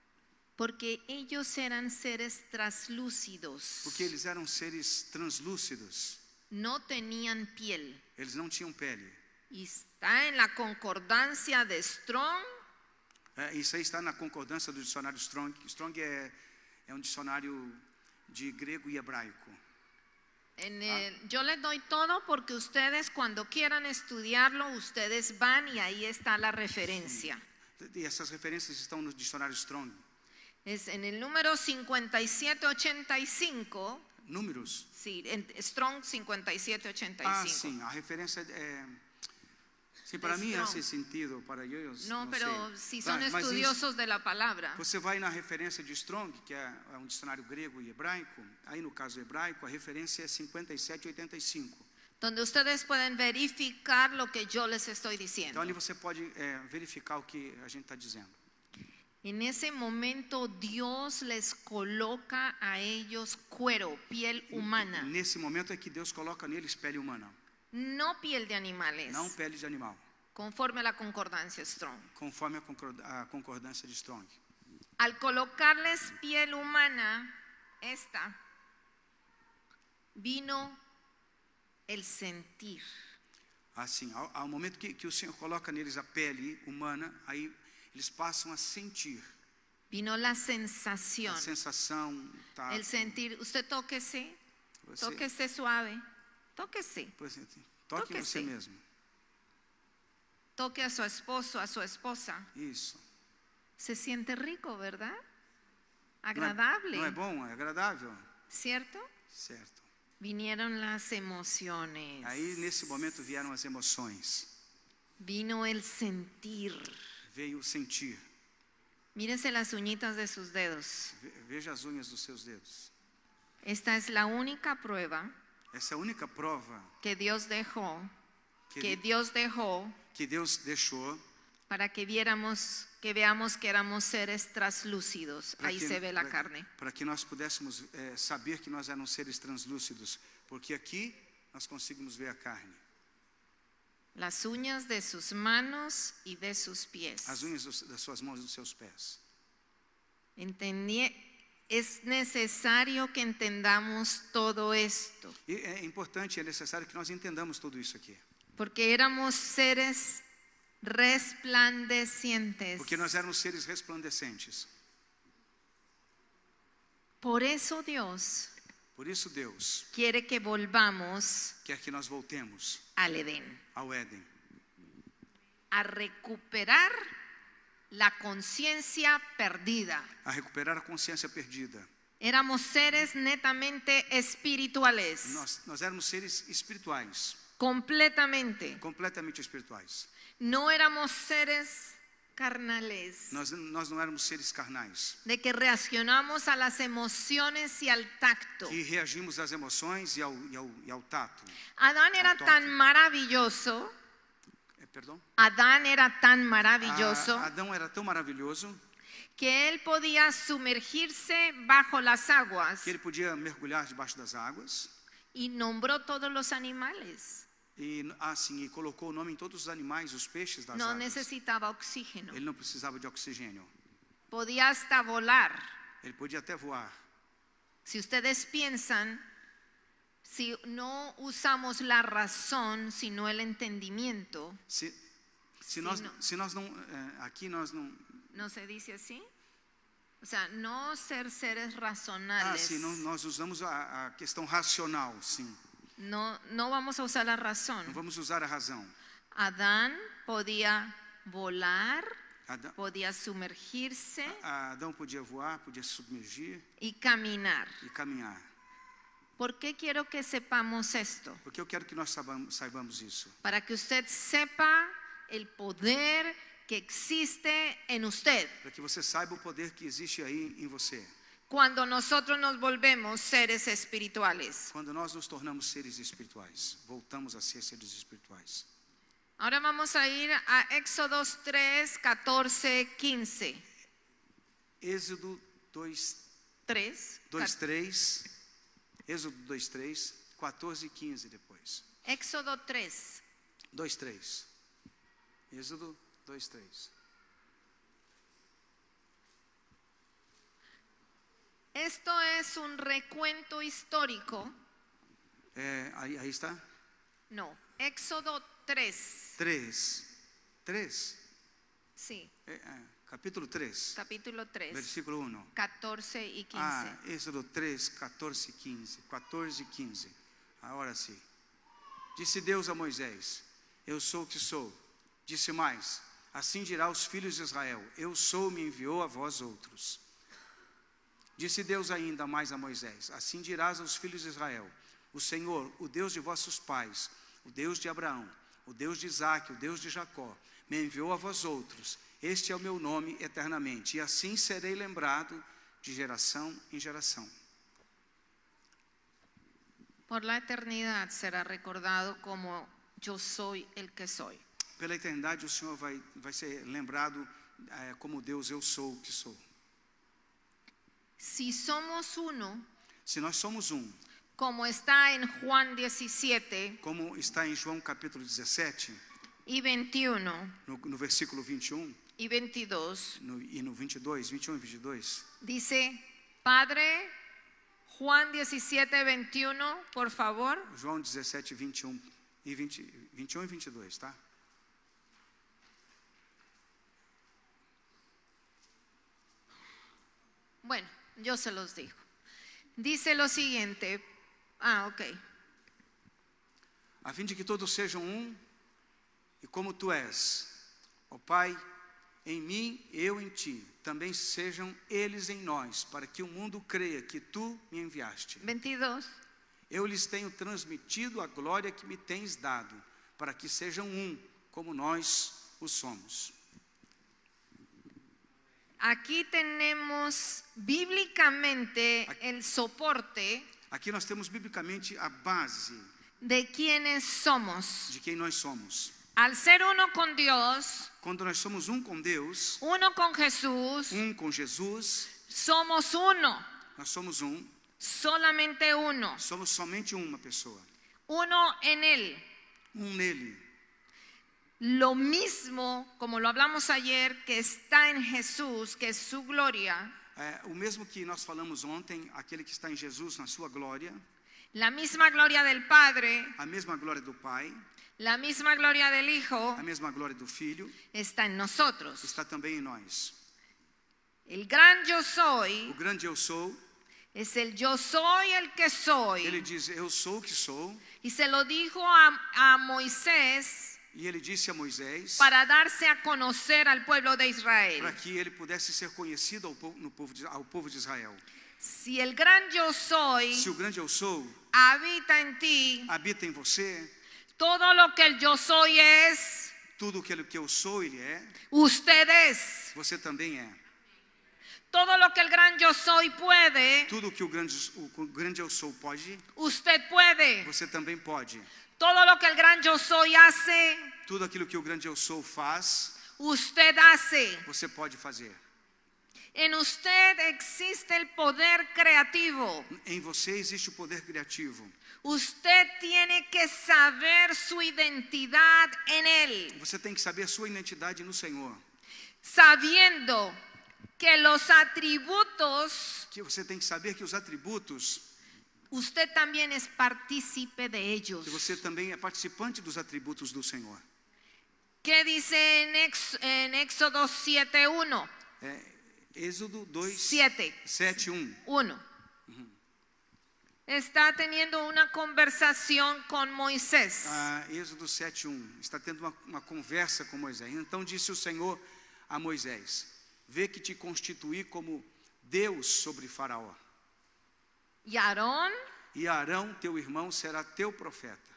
Porque ellos eran seres translúcidos. Porque eles eram seres translúcidos. No tenían piel. Eles não tinham pele. Y está en la concordancia de Strong. Isso aí está na concordância do dicionário Strong. Strong é um dicionário de grego e hebraico. Yo les doy todo porque ustedes cuando quieran estudiarlo, ustedes van y ahí está la referencia. E essas referências estão no dicionário Strong. Es en el número 5785. Números? Sí, en Strong 5785. Sim, a referência é... Sim, para mim Strong. hace sentido, para eu No, pero sei. si son Mas estudiosos de la palabra. você vai na referência de Strong, que é um dicionário grego e hebraico, aí no caso hebraico, a referência é 5785. Donde ustedes pueden verificar lo que yo les estoy diciendo. Então ali você pode verificar o que a gente está dizendo. En ese momento Dios les coloca a ellos cuero, piel humana, Nesse momento é que Deus coloca neles pele humana, no piel de animales, não pele de animal, conforme a la concordancia Strong. conforme a concordância de Strong. Al colocarles piel humana, vino el sentir. Assim, ao momento que o Senhor coloca neles a pele humana, aí eles passam a sentir. Vino la sensación. A sensação, tá? El sentir. Usted tóquese, Você, tóquese suave, tóquese. toque Tóquese. você mesmo. Toque a su esposo, a su esposa. Isso. Se siente rico, ¿verdad? Não Agradable, é bom? É agradável? ¿cierto? Certo. Vinieron las emociones. Aí nesse momento vieram as emoções. Vino el sentir. Veio o sentir. Mírese las uñitas de sus dedos. Veja as unhas dos seus dedos. Esta es la única prueba Essa é a única prova que Dios dejó, que, que Dios dejó que Deus deixou para que veamos que éramos seres translúcidos. Ahí se ve la carne. para que nós pudéssemos saber que nós éramos seres translúcidos, porque aqui nós conseguimos ver a carne. Las uñas de sus manos y de sus pies. As unhas das suas mãos e dos seus pés. Es necesario que entendamos todo esto, E é importante, é necessário que nós entendamos tudo isso aqui. porque éramos seres resplandecientes. Porque nós éramos seres resplandecentes. Por eso Dios Por isso Deus quiere que volvamos quer que nós voltemos al Edén, ao Éden, a recuperar la conciencia perdida. a recuperar a consciência perdida. Éramos seres netamente espirituales, Nós éramos seres espirituais, completamente. completamente espirituais. No éramos seres carnales, Nós não éramos seres carnais, de que reaccionamos a las emociones y al tacto. que reagimos às emoções e ao tato. Adán era toque. tan maravilloso, Perdão? Adán era tan maravilloso Adão era tão maravilhoso que él podía sumergirse bajo las aguas que ele podia mergulhar debaixo das águas y nombró todos los animales. e colocou o nome em todos os animais, os peixes das No águas. necesitaba oxígeno. Ele não precisava de oxigênio. Podía hasta volar. Ele podia até voar. Si ustedes piensan, si no usamos la razón, sino el entendimiento, Se Sim, nós não. aqui nós não ¿no se dice así? O sea, no ser seres razonales. sim, nós usamos a questão racional, sim. No vamos a usar la Não razón. vamos usar a razão. Adán podía volar, Adão, podía sumergirse Adão podia voar, podia se submergir y caminar. e caminhar. ¿Por qué quiero que sepamos esto? Porque eu quero que nós saibamos isso. Para que usted sepa el poder que existe en usted Para que você saiba o poder que existe aí em você. cuando nosotros nos volvemos seres espirituales. Quando nós nos tornamos seres espirituais, voltamos a ser seres espirituais. Ahora vamos a ir a Éxodos 3, 14, 15. Êxodo 2, 3. 3, Êxodo 2, 3, 14 e 15 depois. Éxodo 3. 2, 3. Êxodo 2, 3. Esto es un recuento histórico. Aí está. No, Éxodo 3. 3. Sí, Capítulo 3. capítulo 3. Versículo 1. 14 y 15. Êxodo 3, 14 e 15. 14 e 15. Agora sim. Disse Deus a Moisés: Eu sou o que sou. Disse mais: Assim dirá aos filhos de Israel: Eu sou, me enviou a vós outros. Disse Deus ainda mais a Moisés: Assim dirás aos filhos de Israel: O Senhor, o Deus de vossos pais, o Deus de Abraão, o Deus de Isaque, o Deus de Jacó, me enviou a vós outros. Este é o meu nome eternamente, e assim serei lembrado de geração em geração. Por la eternidad será recordado como yo soy el que soy. Pela eternidade o Senhor vai ser lembrado como Deus, eu sou o que sou. Si somos uno, Se nós somos como está en Juan 17 como está em João capítulo 17, y 21 no versículo 21 y 22, e no 22, 21 e 22, dice, Padre, Juan 17, 21, por favor. João 17, 21 e 21 e 22, tá? Bueno, yo se los digo. Dice lo siguiente. Ok. A fim de que todos sejam e como tu és, ó Pai, em mim, eu em ti, também sejam eles em nós, para que o mundo creia que tu me enviaste. 22. Eu lhes tenho transmitido a glória que me tens dado, para que sejam como nós o somos. Aquí tenemos bíblicamente el soporte Aqui nós temos biblicamente a base de quiénes somos. de quem nós somos. Al ser uno con Dios, Quando nós somos um com Deus, uno con Jesús, um com Jesus, somos uno, nós somos um, solamente uno, somos somente uma pessoa, uno en Él. nele. Lo mismo, como lo hablamos ayer, que está en Jesús, que es su gloria, O mesmo que nós falamos ontem, aquele que está em Jesus na sua glória, la misma gloria del Padre, a mesma glória do Pai, la misma gloria del Hijo, a mesma glória do Filho, está en nosotros. está também em nós. El gran yo O soy grande eu sou, es el yo soy el que ele soy. diz, eu sou o que sou, Y se lo dijo a Moisés e ele disse a Moisés, para darse a conocer al pueblo de para Israel. que ele pudesse ser conhecido ao povo de Israel. Si el gran yo soy Se o grande eu sou habita en ti, habita em você, todo lo que el yo soy es, tudo aquilo que eu sou, ele é, usted es. você também é. Todo lo que el gran yo soy puede, Tudo que o grande eu sou pode, usted puede. você também pode. Todo lo que el gran yo soy hace, Tudo aquilo que o grande eu sou faz, usted hace. você pode fazer. En usted existe el poder creativo. Em você existe o poder criativo. Usted tiene que saber su identidad en Él, Você tem que saber a sua identidade no Senhor. sabiendo que los atributos, Que você tem que saber que os atributos, usted también es partícipe de ellos. que você também é participante dos atributos do Senhor. ¿Qué dice en Éxodo 7:1? Êxodo 2, 7. 7, 1. 1. Está teniendo una conversación con Moisés. Êxodo 7, 1. Está tendo uma conversa com Moisés. Então disse o Senhor a Moisés: vê que te constituí como Deus sobre Faraó. Y Aarón, E Arão, teu irmão, será teu profeta.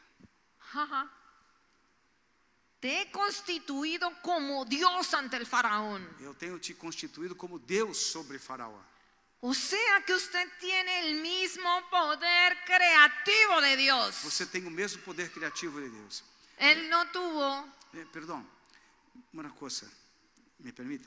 te he constituido como Dios ante el faraón. Eu tenho te constituído como Deus sobre Faraó. O sea que usted tiene el mismo poder creativo de Dios. Você tem o mesmo poder criativo de Deus. Él no tuvo. Perdão, uma coisa, me permita.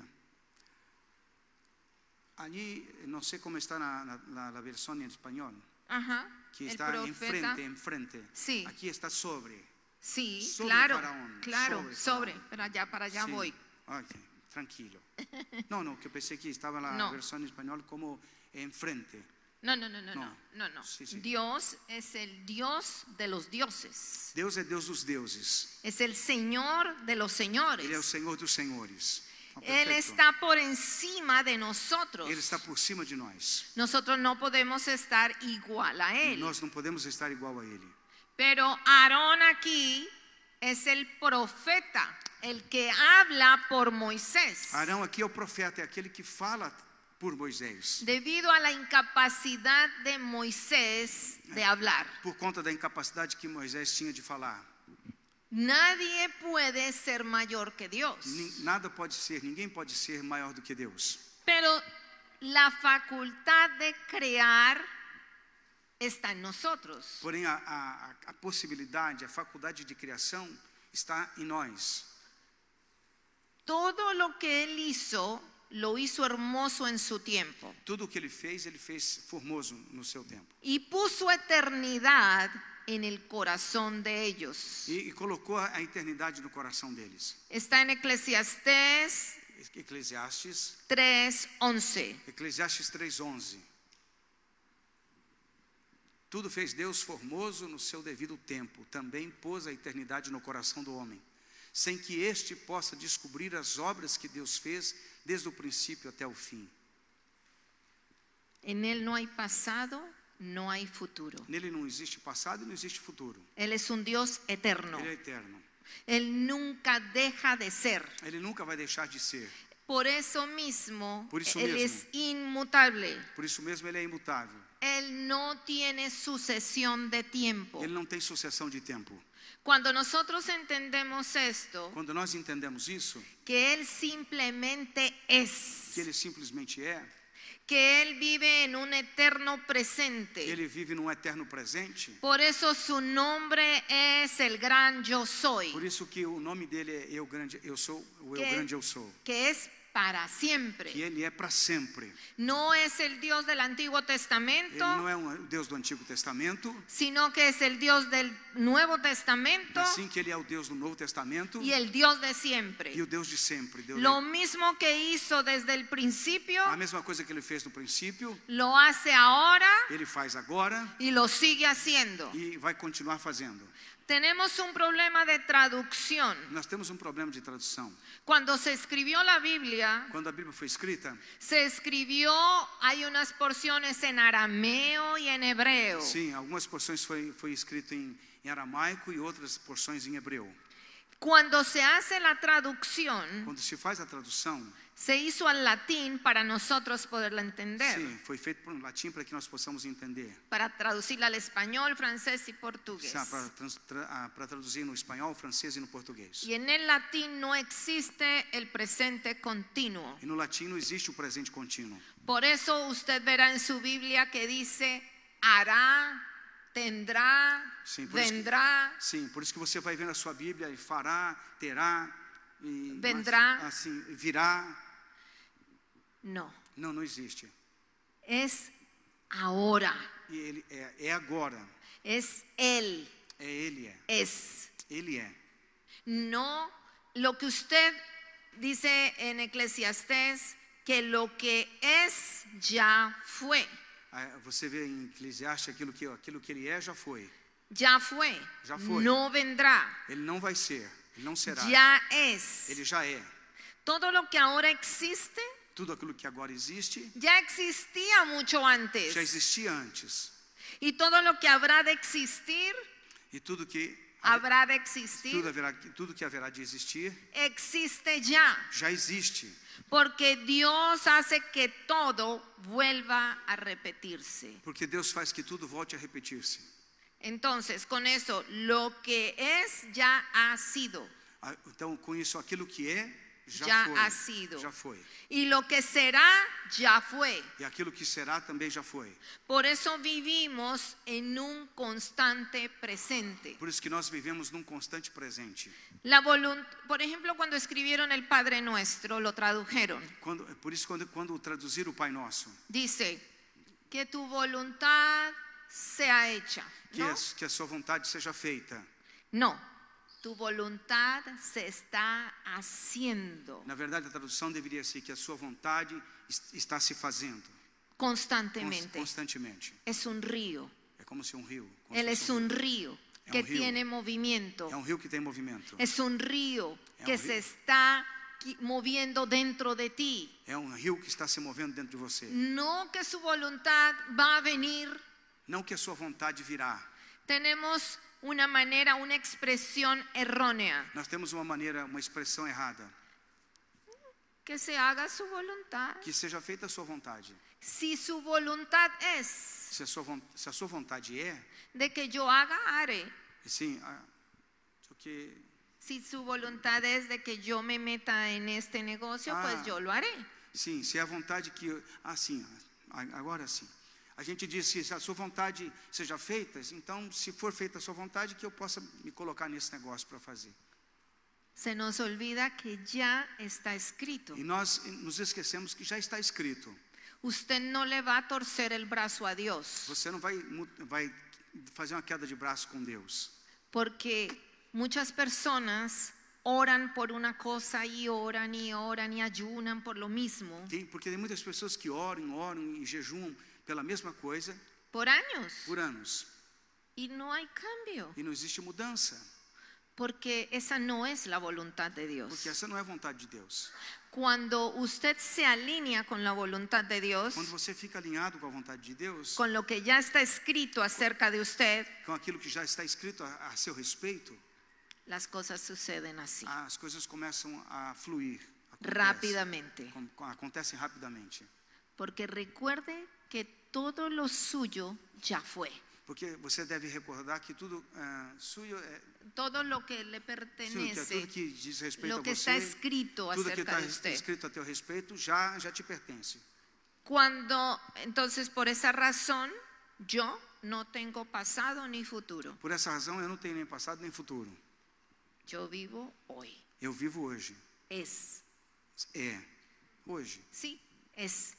Ali, não sei como está na versão em espanhol, Ajá. que El está profeta. enfrente. Sí. Aqui está sobre. Sí, Sobre claro, faraón, claro, sobre sobre. faraón. Para allá Sim. voy. Ok, tranquilo. Não, que eu pensei que estava na No. versão em espanhol como enfrente. No. No. Sí, sí. Dios es el Dios de los dioses. Deus é Deus dos deuses. Es el Señor de los señores. Ele é o Senhor dos senhores. Él Perfeito. está por encima de nosotros. Ele está por cima de nós. Nosotros no podemos estar igual a Él. Nós não podemos estar igual a Ele. Pero Aarón aquí es el profeta, el que habla por Moisés. Arão aqui é o profeta, é aquele que fala por Moisés. Debido a la incapacidad de Moisés de hablar. Por conta da incapacidade que Moisés tinha de falar. Nadie puede ser mayor que Dios. Nada pode ser, ninguém pode ser maior do que Deus. Pero la facultad de crear está en nosotros. Porém, a possibilidade, a faculdade de criação está em nós. Todo lo que Él hizo, lo hizo hermoso en su tiempo. Tudo o que ele fez formoso no seu tempo. Y puso eternidad en el corazón de ellos. E colocou a eternidade no coração deles. Está en Eclesiastés Eclesiastes 3:11. Eclesiastes 3:11. Tudo fez Deus formoso no seu devido tempo. Também pôs a eternidade no coração do homem, sem que este possa descobrir as obras que Deus fez desde o princípio até o fim. En Él no hay pasado, no hay futuro. Nele não existe passado e não existe futuro. Él es un Dios eterno. Ele é eterno. Él nunca deja de ser. Ele nunca vai deixar de ser. Por eso mismo, Por isso Él mesmo. es inmutable. Por isso mesmo ele é imutável. Él no tiene sucesión de tiempo. Ele não tem sucessão de tempo. Cuando nosotros entendemos esto, Quando nós entendemos isso, que Él simplemente es, que ele simplesmente é, que Él vive en un eterno presente. ele vive num eterno presente. Por eso su nombre es el gran yo soy, Por isso que o nome dele é Eu Grande, Eu Sou, o Eu Que- Grande Eu Sou. que es para siempre. Que ele é para sempre. No es el Dios del Antiguo Ele Testamento, não é o Deus do Antigo Testamento, sino que es el Dios del Nuevo Testamento assim que ele é o Deus do Novo Testamento y el Dios de siempre. e o Deus de sempre. Deus Lo mismo que hizo desde el principio, A mesma coisa que ele fez no princípio, lo hace ahora ele faz agora y lo sigue haciendo. e vai continuar fazendo. Tenemos un problema de traducción. Nós temos um problema de tradução. Cuando se escribió la Biblia, Quando a Bíblia foi escrita, se escribió, hay unas porciones en arameo y en hebreo. sim, algumas porções foi escrito em aramaico e outras porções em hebreu. Cuando se hace la traducción, Quando se faz a tradução, se hizo al latín para nosotros poderla entender, sim, foi feito por latim para que nós possamos entender. para traducirla al español, francés y portugués. Para traduzir no espanhol, francês e no português. Y en el latín no existe el presente continuo. E no latim não existe o presente contínuo. Por eso usted verá en su Biblia que dice hará, tendrá, Sim, por isso que- vendrá. Sim, por isso que você vai ver na sua Bíblia e fará, terá, e Vendrá. assim, virá. No, Não existe. es ahora, E ele é agora. es Él, Ele é. es. Ele é. No, lo que usted dice en Eclesiastés, que lo que es ya fue, Você vê em Eclesiastes aquilo que ele é, já foi. ya fue, Ya fue. no vendrá, Ele não vai ser, ele não será. ya es. Ele já é. Todo lo que ahora existe, Tudo aquilo que agora existe, ya existía mucho antes. já existia antes. Y todo lo que habrá de existir, E tudo que habrá de existir, tudo que haverá de existir, existe ya. já existe. Porque Dios hace que todo vuelva a repetirse. Porque Deus faz que tudo volte a repetir-se. Entonces, con eso, lo que es ya ha sido. Então, com isso, aquilo que é, Já foi. ha sido. Já foi. Y lo que será, ya fue. E aquilo que será também já foi. Por eso vivimos en un constante presente. Por isso que nós vivemos num constante presente. Por ejemplo, cuando escribieron el Padre Nuestro, lo tradujeron. Por isso, quando traduzir o Pai Nosso, Dice, que tu voluntad sea hecha. ¿No? que a sua vontade seja feita. No, tu voluntad se está haciendo Na verdade, a tradução deveria ser que a sua vontade está se fazendo constantemente. constantemente. Es un río. É como se um rio. como Él se es fosse un río É que rio. tiene movimiento. É um rio que tem movimento. Es un río É que rio. se está moviendo dentro de ti. É um rio que está se movendo dentro de você. No que su voluntad va a venir. Não que a sua vontade virá. Tenemos una manera, una expresión errónea. Nós temos uma maneira, uma expressão errada. Que se haga su voluntad. Que seja feita a sua vontade. Si su voluntad es Se a sua vontade é, de que yo haga, haré. sim, que Si su voluntad es de que yo me meta en este negocio, pues yo lo haré. sim, se é a vontade que sim, agora sim. A gente diz se a sua vontade seja feita, então se for feita a sua vontade que eu possa me colocar nesse negócio para fazer. Se nos olvida que ya está escrito. E nós nos esquecemos que já está escrito. Usted no le va a torcer el brazo a Dios, Você não vai fazer uma queda de braço com Deus. porque muchas personas oran por una cosa y oran y oran y ayunan por lo mismo Porque tem muitas pessoas que oram e jejuam pela mesma coisa por años por anos. y no hay cambio, E não existe mudança. porque esa no es la voluntad de Dios. Porque essa não é a vontade de Deus. Cuando usted se alinea con la voluntad de Dios, Quando você fica alinhado com a vontade de Deus, con lo que ya está escrito acerca de usted, com aquilo que já está escrito a seu respeito, las cosas suceden así, as coisas começam a fluir. rápidamente. Acontecem rapidamente. Porque recuerde que todo lo suyo ya fue. Porque você deve recordar que tudo suyo Todo lo que le sim, que pertenece, tudo que diz respeito lo a que está você, escrito tudo que acerca está de usted. escrito a teu respeito já te pertence. Entonces, por esa razón, yo no tengo pasado ni futuro. Por essa razão, eu não tenho nem passado nem futuro. Yo vivo hoy. Eu vivo hoje. Es. É. Hoje. Sí, es.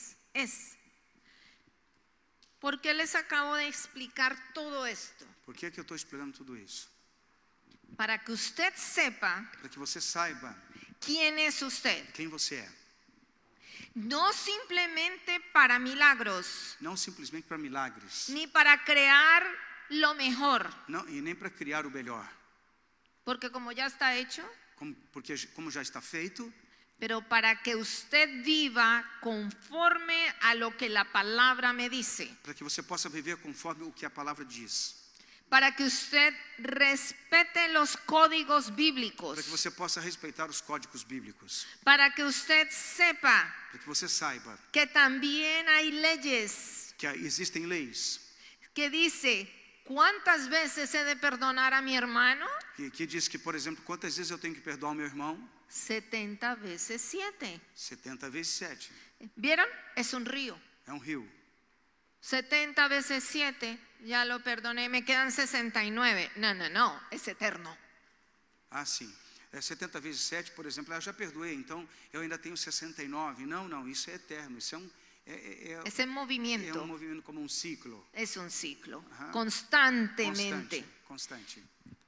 ¿Por qué les acabo de explicar todo esto? Por que eu estou explicando tudo isso? Para que usted sepa Para que você saiba quién es usted. quem você é. No simplemente para milagros, Não simplesmente para milagres. ni para crear lo mejor, Não, e nem para criar o melhor. porque como ya está hecho, Porque como já está feito, pero para que usted viva conforme a lo que la palabra me dice, para que você possa viver conforme o que a palavra diz. para que usted respete los códigos Para bíblicos, que você possa respeitar os códigos bíblicos. para que usted sepa Para que você saiba que también hay leyes que existem leis que dice, ¿cuántas veces he de perdonar a mi hermano? que diz que, por exemplo, quantas vezes eu tenho que perdoar o meu irmão? 70 veces 7. 70 vezes 7. ¿Vieron? Es un río. É um rio. 70 veces 7, ya lo perdoné, me quedan 69. No, es eterno. Ah, sim. 70 vezes 7, por exemplo, eu já perdoei, então eu ainda tenho 69. Não, isso é eterno. Isso Es en é movimiento. movimento como um ciclo. Es un ciclo. Ajá. Constantemente. Constante.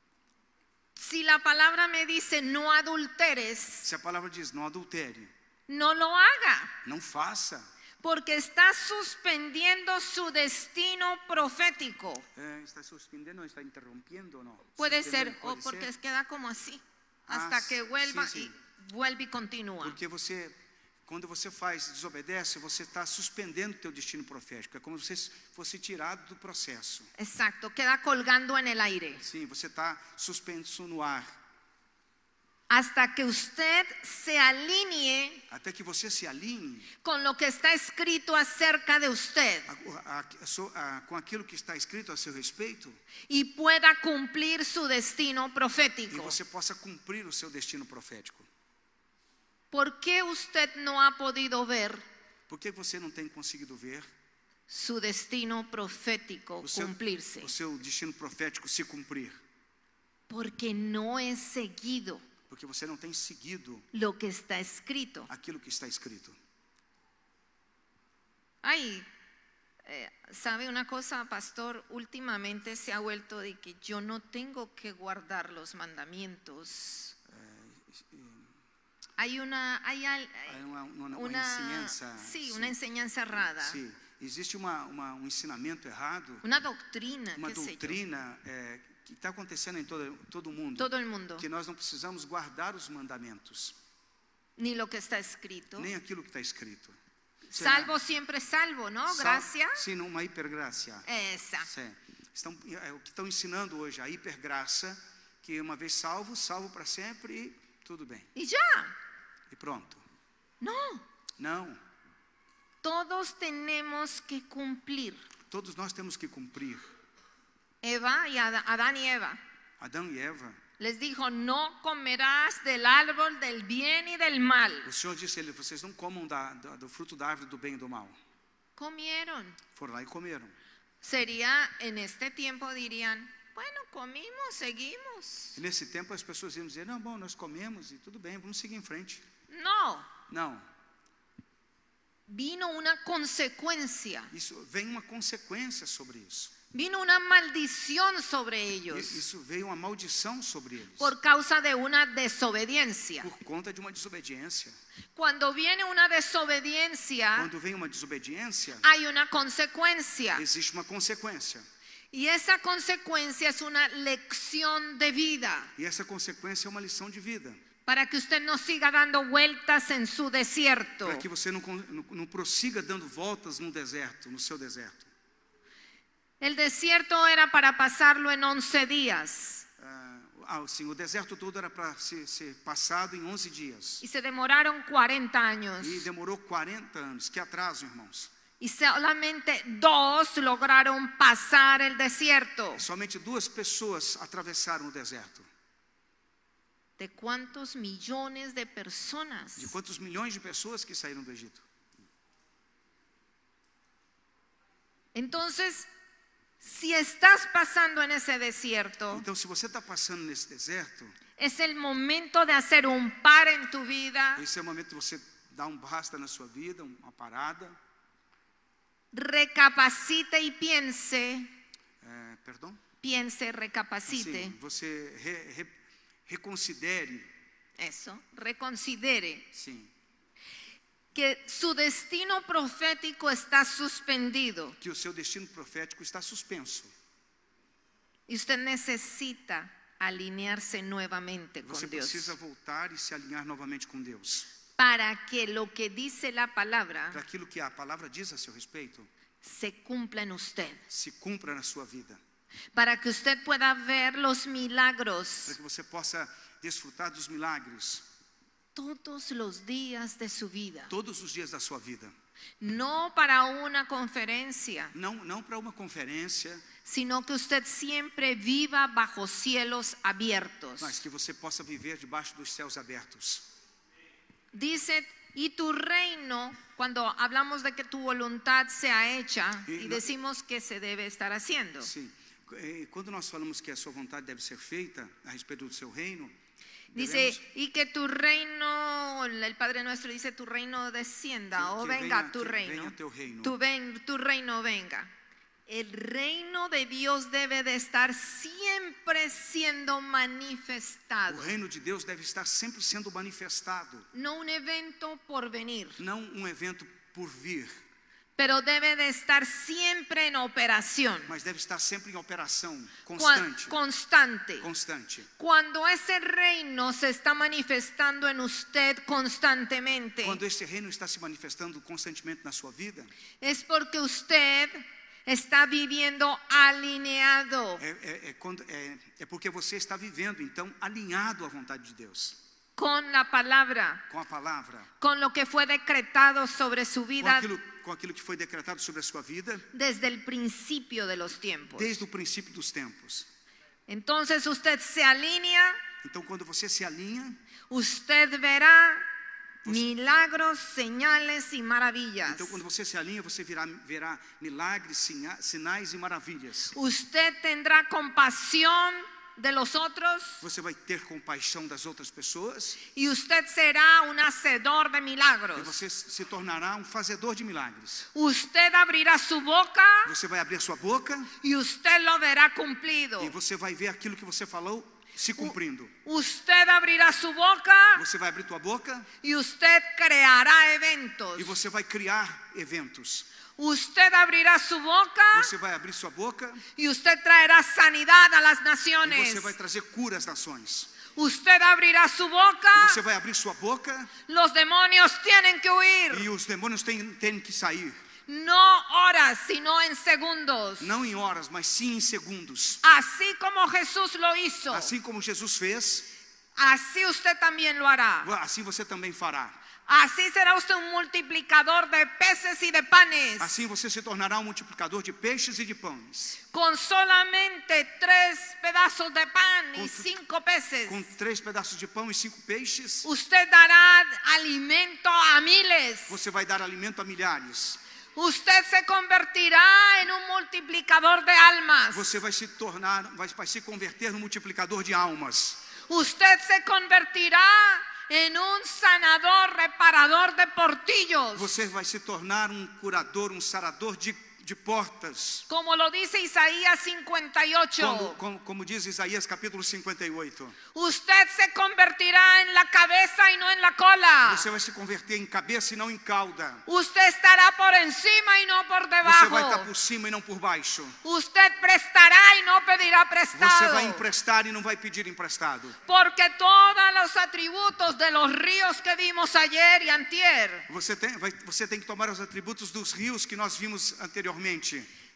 Si la palabra me dice no adulteres, Se a palavra diz não adultere, no lo haga. não faça. Porque está suspendiendo su destino profético. Está suspendendo ou está interrompendo ou não? Puede Suspender, ser, pode o porque ser. queda como así, Ah, hasta que vuelva sí. y vuelve y continúa. Porque quando você desobedece, você está suspendendo o teu destino profético. É como se você fosse tirado do processo. Exacto, queda colgando en el aire. Sim, você está suspenso no ar. Hasta que usted se alinee Até que você se alinhe con lo que está escrito acerca de usted com aquilo que está escrito a seu respeito y pueda cumplir su destino e profético. você possa cumprir o seu destino profético. ¿Por qué usted no ha podido ver Por que você não tem conseguido ver su destino profético o seu destino profético se cumprir? Porque no es seguido Porque você não tem seguido lo que está escrito. aquilo que está escrito. Ay, ¿sabe una cosa, pastor? Últimamente se ha vuelto de que yo no tengo que guardar los mandamientos. Hay una enseñanza. Sí, una enseñanza errada. Sim, existe um ensinamento errado, Una doctrina, uma qué sé yo. doutrina que está acontecendo em todo mundo. Todo el mundo. Que nós não precisamos guardar os mandamentos, Ni lo que está escrito. nem aquilo que está escrito. Salvo siempre salvo, ¿no? Gracia. Sim, uma hipergraça. Esa. O que estão ensinando hoje, a hipergraça, que uma vez salvo para sempre e tudo bem. Y ya. E pronto. No. Não. Todos tenemos que cumplir. Todos nós temos que cumprir. Eva y Adán y Eva. Adão e Eva. Les dijo, no comerás del árbol del bien y del mal. O Senhor disse a eles, vocês não comam do fruto da árvore do bem e do mal. Comieron. Foram lá e comeram. Sería, en este tiempo dirían, bueno, comimos, seguimos. E nesse tempo as pessoas iam dizer, não, bom, nós comemos e tudo bem, vamos seguir em frente. No. Não. Vino una consecuencia. Isso vem uma consequência sobre isso. Vino una maldición sobre ellos. Isso veio uma maldição sobre eles. Por causa de una desobediencia. Por conta de uma desobediência. Cuando viene una desobediencia, Quando vem uma desobediência, hay una consecuencia. existe uma consequência. Y esa consecuencia es una lección de vida. E essa consequência é uma lição de vida. Para que usted no siga dando vueltas en su desierto. Para que você não prossiga dando voltas no deserto, no seu deserto. El desierto era para pasarlo en 11 días. Sim, o deserto todo era para ser passado em 11 dias. Y se demoraron 40 años. E demorou 40 anos. Que atraso, irmãos. y solamente 2 lograron pasar el desierto. Somente 2 pessoas atravessaram o deserto. ¿De cuántos millones de personas? De quantos milhões de pessoas que saíram do Egito? Entonces, si estás pasando en ese desierto, Então, se você está passando nesse deserto, es el momento de hacer un par en tu vida. esse é o momento de você dar um basta na sua vida, uma parada. Recapacite y piense. Perdão? Piense, recapacite. Sim, você reconsidere. Eso, reconsidere Sim. que su destino profético está suspendido Que o seu destino profético está suspenso. y usted necesita alinearse nuevamente Você con Dios precisa voltar e se alinhar novamente com Deus. para que lo que dice la palabra Para aquilo que a palavra diz a seu respeito, se cumpla en usted, se cumpra na sua vida. para que usted pueda ver los Para milagros que você possa desfrutar dos milagres todos los días de su vida, todos os dias da sua vida. no para una conferencia, Não para uma conferência, sino que usted siempre viva bajo cielos abiertos. mas que você possa viver debaixo dos céus abertos. Dice, y tu reino, cuando hablamos de que tu voluntad sea hecha, y decimos que se debe estar haciendo. Sim. Quando nós falamos que a sua vontade deve ser feita a respeito do seu reino, Dice, y que tu reino, el Padre Nuestro dice, tu reino descienda, o venga tu reino. venha teu reino. Tu reino venga. El reino de Dios debe de estar siempre siendo manifestado. O reino de Deus deve estar sempre sendo manifestado, No un evento por venir, não um evento por vir, pero debe de estar siempre en operación. mas deve estar sempre em operação Constante. constante. Cuando ese reino se está manifestando en usted constantemente, Quando este reino está se manifestando constantemente na sua vida, es porque usted está viviendo alineado é porque você está vivendo, então, alinhado à vontade de Deus, con la palabra, com a palavra, con lo que fue decretado sobre su com vida aquilo que foi decretado sobre a sua vida desde el principio de los tiempos. desde o princípio dos tempos. Entonces usted se alinea, Então, quando você se alinha, usted verá milagros, señales y maravillas. então quando você se alinha, você verá milagres, sinais e maravilhas. Usted tendrá compasión de los otros Você vai ter compaixão das outras pessoas y usted será un hacedor de e milagros. você se tornará um fazedor de milagres. Usted abrirá su boca Você vai abrir sua boca y usted lo verá cumplido. e você vai ver aquilo que você falou se cumprindo. Usted abrirá su boca Você vai abrir tua boca y usted creará eventos. e você vai criar eventos. Usted abrirá su boca Você vai abrir sua boca y usted traerá sanidad a las e naciones. você vai trazer cura às nações. Usted abrirá su boca, Você vai abrir sua boca los demonios tienen que huir. e os demônios têm que sair. No horas, sino en segundos. Não em horas, mas sim em segundos. Así como Jesús lo hizo, Assim como Jesus fez, así usted también lo hará. assim você também fará. Así será usted un multiplicador de peces y de panes. Assim você se tornará um multiplicador de peixes e de pães. Con solamente 3 pedazos de pan y 5 peces. Com 3 pedaços de pão e 5 peixes, Usted dará alimento a miles. você vai dar alimento a milhares. Usted se convertirá en un multiplicador de almas. Você vai se tornar, vai se converter no multiplicador de almas. Usted se convertirá en un sanador, reparador de portillos. Você vai se tornar um curador, um sarador de portas. Como lo dice Isaías 58. Como diz Isaías capítulo 58. Usted se convertirá en la cabeza y no en la cola. Você vai se converter em cabeça e não em cauda. Usted estará por encima y no por Você vai estar debajo. por cima e não por baixo. Usted prestará y no pedirá Você prestado. vai emprestar e não vai pedir emprestado. Porque todos los atributos de los ríos que vimos ayer y antier Você tem que tomar os atributos dos rios que nós vimos anteriormente.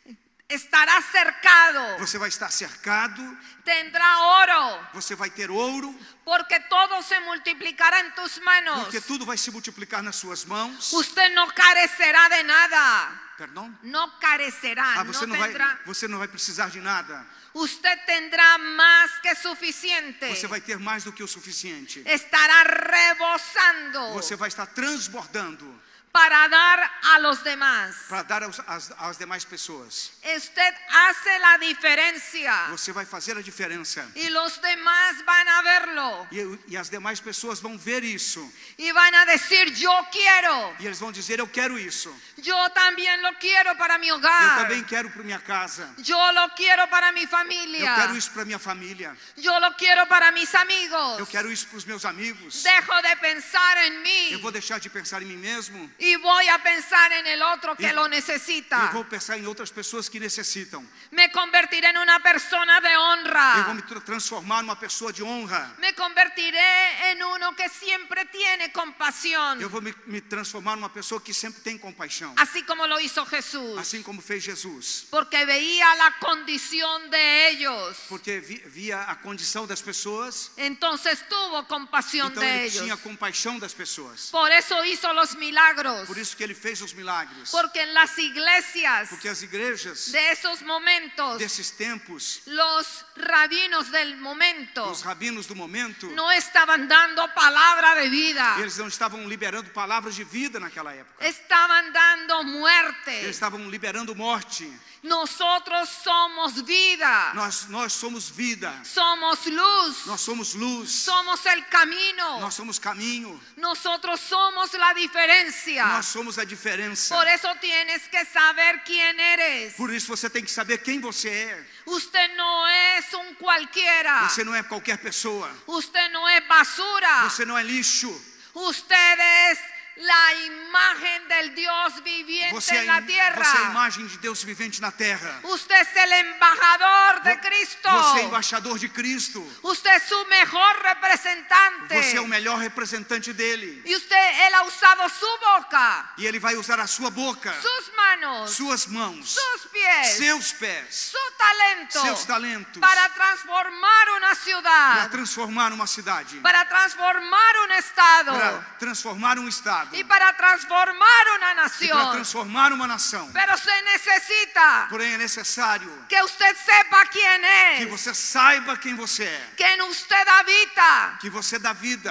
estará cercado, Você vai estar cercado, tendrá oro, você vai ter ouro, porque todo se multiplicará en tus manos. porque tudo vai se multiplicar nas suas mãos. Usted no carecerá de nada. Perdão? No carecerá, Você no não tendrá. vai precisar de nada. Usted tendrá más que suficiente. Você vai ter mais do que o suficiente. Estará rebosando Você vai estar transbordando para dar a los demás. para dar às demais pessoas. Usted hace la diferencia Você vai fazer a diferença. y los demás van a verlo E as demais pessoas vão ver isso. y van a decir, yo quiero, E eles vão dizer, eu quero isso. yo también lo quiero para mi Eu hogar, também quero para minha casa. yo lo quiero para mi Eu familia, quero isso para minha família. yo lo quiero para mis amigos. Eu quero isso para os meus amigos. Dejo de pensar en mí Eu vou deixar de pensar em mim mesmo. y voy a pensar en el otro que Y- lo E necesita. vou pensar em outras pessoas que necessitam. Me convertiré en una persona de Eu vou honra. me transformar numa pessoa de honra. Me convertiré en uno que siempre tiene compasión, Eu vou me transformar numa pessoa que sempre tem compaixão. así como lo hizo Jesús, Assim como fez Jesus. porque veía la condición de ellos. Porque via a condição das pessoas. Entonces tuvo compasión Então de ele ellos. tinha compaixão das pessoas. Por eso hizo los milagros, Por isso que ele fez os milagres. porque en las iglesias Porque as igrejas de esos momentos, desses tempos, los rabinos del momento os rabinos do momento, no estaban dando palabra de vida, eles não estavam liberando palavras de vida naquela época. estaban dando Eles muerte. estavam liberando morte. Nosotros somos vida, Nós somos vida. somos luz, Nós somos luz. somos el camino, Nós somos caminho. nosotros somos la diferencia. Nós somos a diferença. Por eso tienes que saber quién eres. Por isso você tem que saber quem você é. Usted no es un cualquiera, Você não é qualquer pessoa. usted no es basura, Você não é lixo. usted es la imagen del Dios viviente Você en la você é a tierra. imagem de Deus vivente na terra. Usted es el embajador de Cristo. Você é embaixador de Cristo. Usted es su mejor representante. Você é o melhor representante dele. Y él ha usado su boca, E ele vai usar a sua boca, sus manos, suas mãos, sus pies, seus pés, su talento seus talentos para transformar una para ciudad, transformar uma cidade, para transformar un estado para transformar um estado y para transformar una e para nación. transformar uma nação. Pero se necesita Porém é necessário que usted sepa quién que es, você saiba quem você é, que en usted habita, que você dá vida,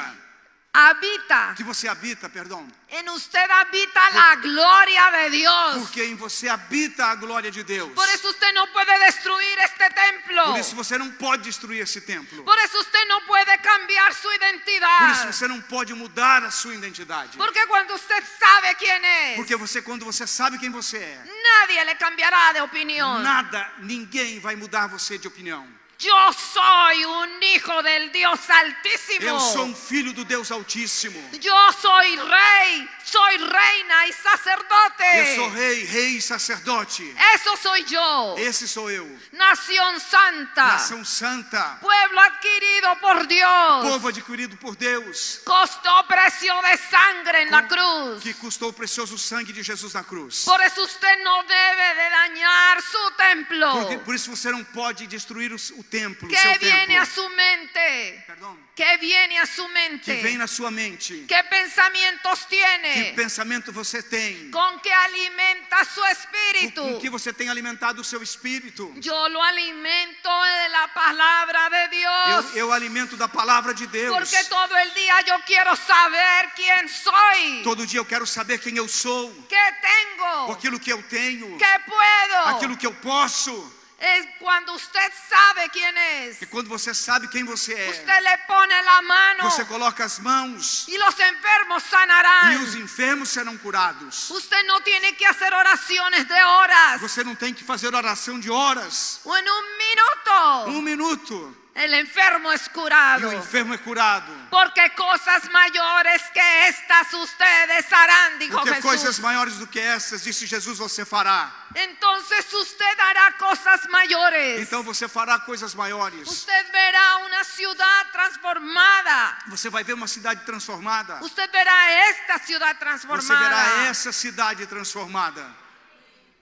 que você habita, perdão, en usted habita la gloria de Dios. porque em você habita a glória de Deus. Por eso usted no puede destruir este templo. Por isso você não pode destruir esse templo. Por eso usted no puede cambiar su Por isso identidad. você não pode mudar a sua identidade. Porque cuando usted sabe quién es, Porque quando você sabe quem você é, nadie le cambiará de opinión. ninguém vai mudar você de opinião. Yo soy un hijo del Dios Altísimo. Eu sou filho do Deus Altíssimo. Yo soy rey, soy reina y sacerdote. Eu sou rei e sacerdote. Eso soy yo. Esse sou eu. Nación santa. Nação santa. Pueblo adquirido por Dios. Povo adquirido por Deus. Costó precio de sangre en la cruz. Que custou o precioso sangue de Jesus na cruz. Por eso usted no debe de dañar su templo. Por isso você não pode destruir o templo, o Que seu viene a templo. su mente. Perdão. Que viene a su Que mente. vem na sua mente. ¿Qué pensamientos Que tiene? pensamento você tem? ¿Con qué alimenta su Com espíritu? que você tem alimentado o seu espírito? Yo lo alimento de la palabra de Dios. Eu alimento da palavra de Deus. Porque todo el día yo quiero saber quién soy. Todo dia eu quero saber quem eu sou, ¿Qué tengo? aquilo que eu tenho, ¿Qué puedo? aquilo que eu posso. Es cuando usted sabe quién es. E quando você sabe quem você é, Usted le pone la mano você coloca as mãos y los enfermos e sanarán. os enfermos serão curados. Usted no tiene que hacer oraciones de horas. Você não tem que fazer oração de horas. O en un minuto Um minuto el enfermo es e curado. o enfermo é curado. Porque cosas mayores que estas ustedes harán, dijo Porque Jesús. coisas maiores do que essas, disse Jesus, você fará. Entonces usted hará cosas mayores. Então você fará coisas maiores. Usted verá una ciudad transformada. Você vai ver uma cidade transformada. Usted verá esta ciudad Você transformada. verá essa cidade transformada.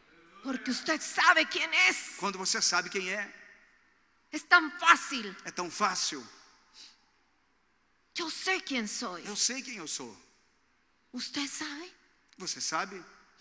Porque usted sabe quién es. Quando você sabe quem é. Es tan fácil. É tão fácil. Yo sé quién soy. Eu sei quem eu sou. ¿Usted sabe? Você sabe?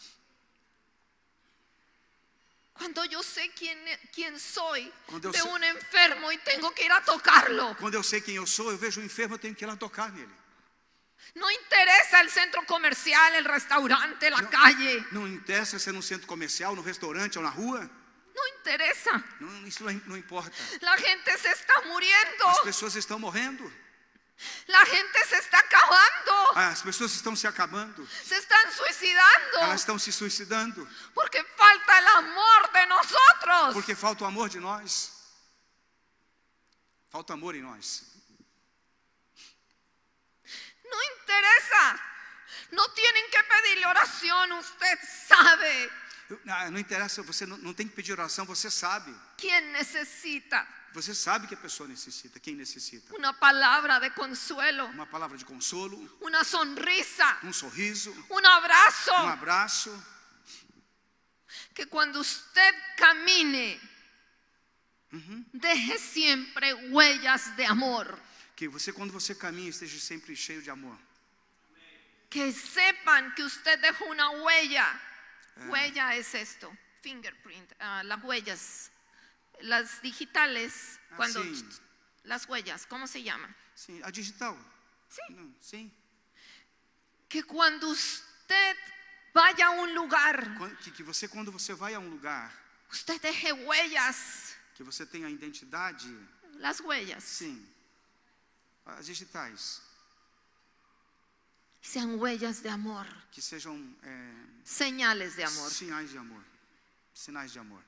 Cuando yo sé quién soy, Cuando yo veo sé- un enfermo y tengo que ir a tocarlo. Quando eu sei quem eu sou, eu vejo um enfermo, eu tenho que ir lá tocar nele. No interesa el centro comercial, el restaurante, la calle. Não interessa se é num centro comercial, no restaurante ou na rua. No interesa. Isso não importa. La gente se está muriendo. As pessoas estão morrendo. La gente se está acabando. As pessoas estão se acabando. Se están suicidando. Elas estão se suicidando. Porque falta el amor de nosotros. Porque falta o amor de nós. Falta amor em nós. No interesa. No tienen que pedirle oración. Usted sabe Não interessa, você não tem que pedir oração, você sabe. quién necesita Você sabe que a pessoa necessita, quem necessita. una palabra de consuelo, Uma palavra de consolo, una sonrisa, um sorriso, un abrazo. um abraço. Que cuando usted camine, deje siempre huellas de amor. Que você, quando você caminha, esteja sempre cheio de amor. Que sepan que usted dejó una huella. Huella es esto, fingerprint, las huellas, las digitales, cuando sim. las huellas, ¿cómo se llaman? Sim, a digital. Sí. Não, sim. Que cuando usted vaya a un lugar, Que você, quando você vai a um lugar, usted deje huellas, que você tenha a identidade, las huellas, sim, as digitais, sean huellas de amor, que sejam señales de amor. sinais de amor, sinais de amor.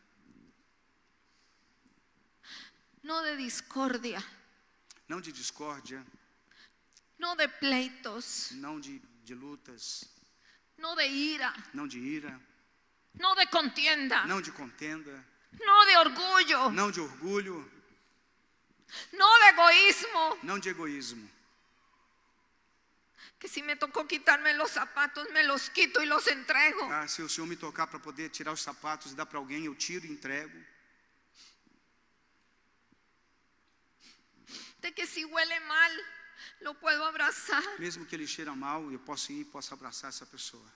No de discordia, Não de discórdia, no de pleitos, não de lutas, no de ira, não de ira, no de contienda, não de contenda, no de orgullo, não de orgulho, no de egoísmo. não de egoísmo. Que si me tocó quitarme los zapatos, me los quito y los entrego. Se o Senhor me tocar para poder tirar os sapatos e dar para alguém, eu tiro e entrego. De que si huele mal, lo puedo abrazar. Mesmo que ele cheira mal, eu posso ir e posso abraçar essa pessoa.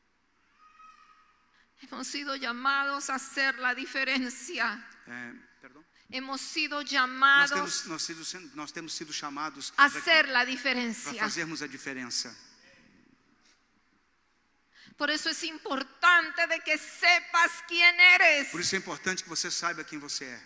Hemos sido llamados a hacer la diferencia. Perdão? Hemos sido llamados Nós temos sido chamados a hacer la para diferencia. fazermos a diferença. Por eso es importante de que sepas quién eres. Por isso é importante que você saiba quem você é.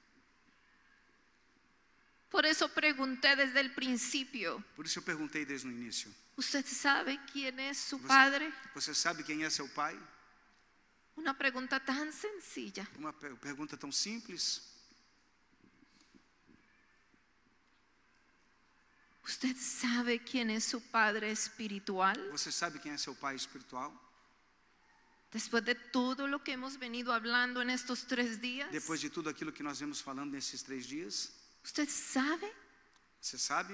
Por eso pregunté desde el principio. Por isso eu perguntei desde o início. ¿Usted sabe quién es su padre? Você sabe quem é seu pai? Una pregunta tan sencilla. Uma pergunta tão simples. ¿Usted sabe quién es su padre espiritual? Você sabe quem é seu pai espiritual? Después de todo lo que hemos venido hablando en estos 3 días, Depois de tudo aquilo que nós vemos falando nesses 3 dias, ¿usted sabe? você sabe?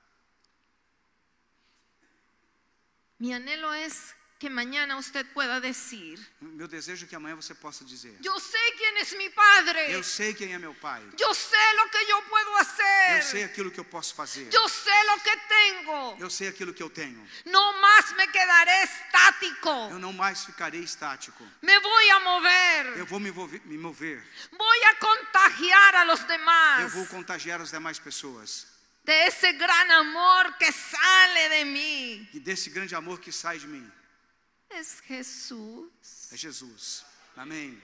Mi anhelo es que mañana usted pueda decir: Meu desejo é que amanhã você possa dizer: yo sé quién es mi padre. eu sei quem é meu pai. Yo sé lo que yo puedo Eu hacer. sei aquilo que eu posso fazer. Yo sé lo que tengo. Eu sei aquilo que eu tenho. No más me quedaré estático. Eu não mais ficarei estático. Me voy a mover. Eu vou me mover. Voy a contagiar a los Eu demás vou contagiar as demais pessoas. de ese gran amor que sale de mí. E desse grande amor que sai de mim. Es Jesús. É Jesus. Amém.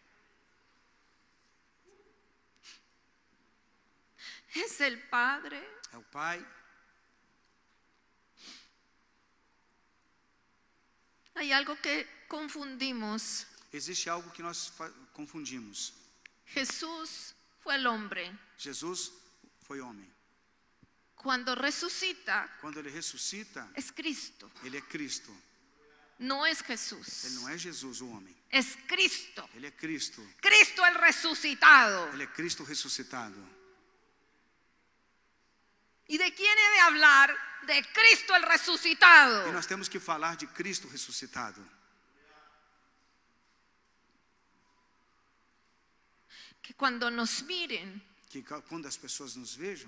Es el Padre. É o Pai. Hay algo que confundimos. Existe algo que nós confundimos. Jesús fue el hombre. Jesus foi homem. Cuando resucita, Quando ele ressuscita, es Cristo. ele é Cristo. No es Jesús. Ele não é Jesus o homem. Es Cristo. Ele é Cristo. Cristo el resucitado. Ele é Cristo ressuscitado. ¿Y de quién he de hablar? De Cristo el resucitado. E nós temos que falar de Cristo ressuscitado. que cuando nos miren, que quando as pessoas nos vejam,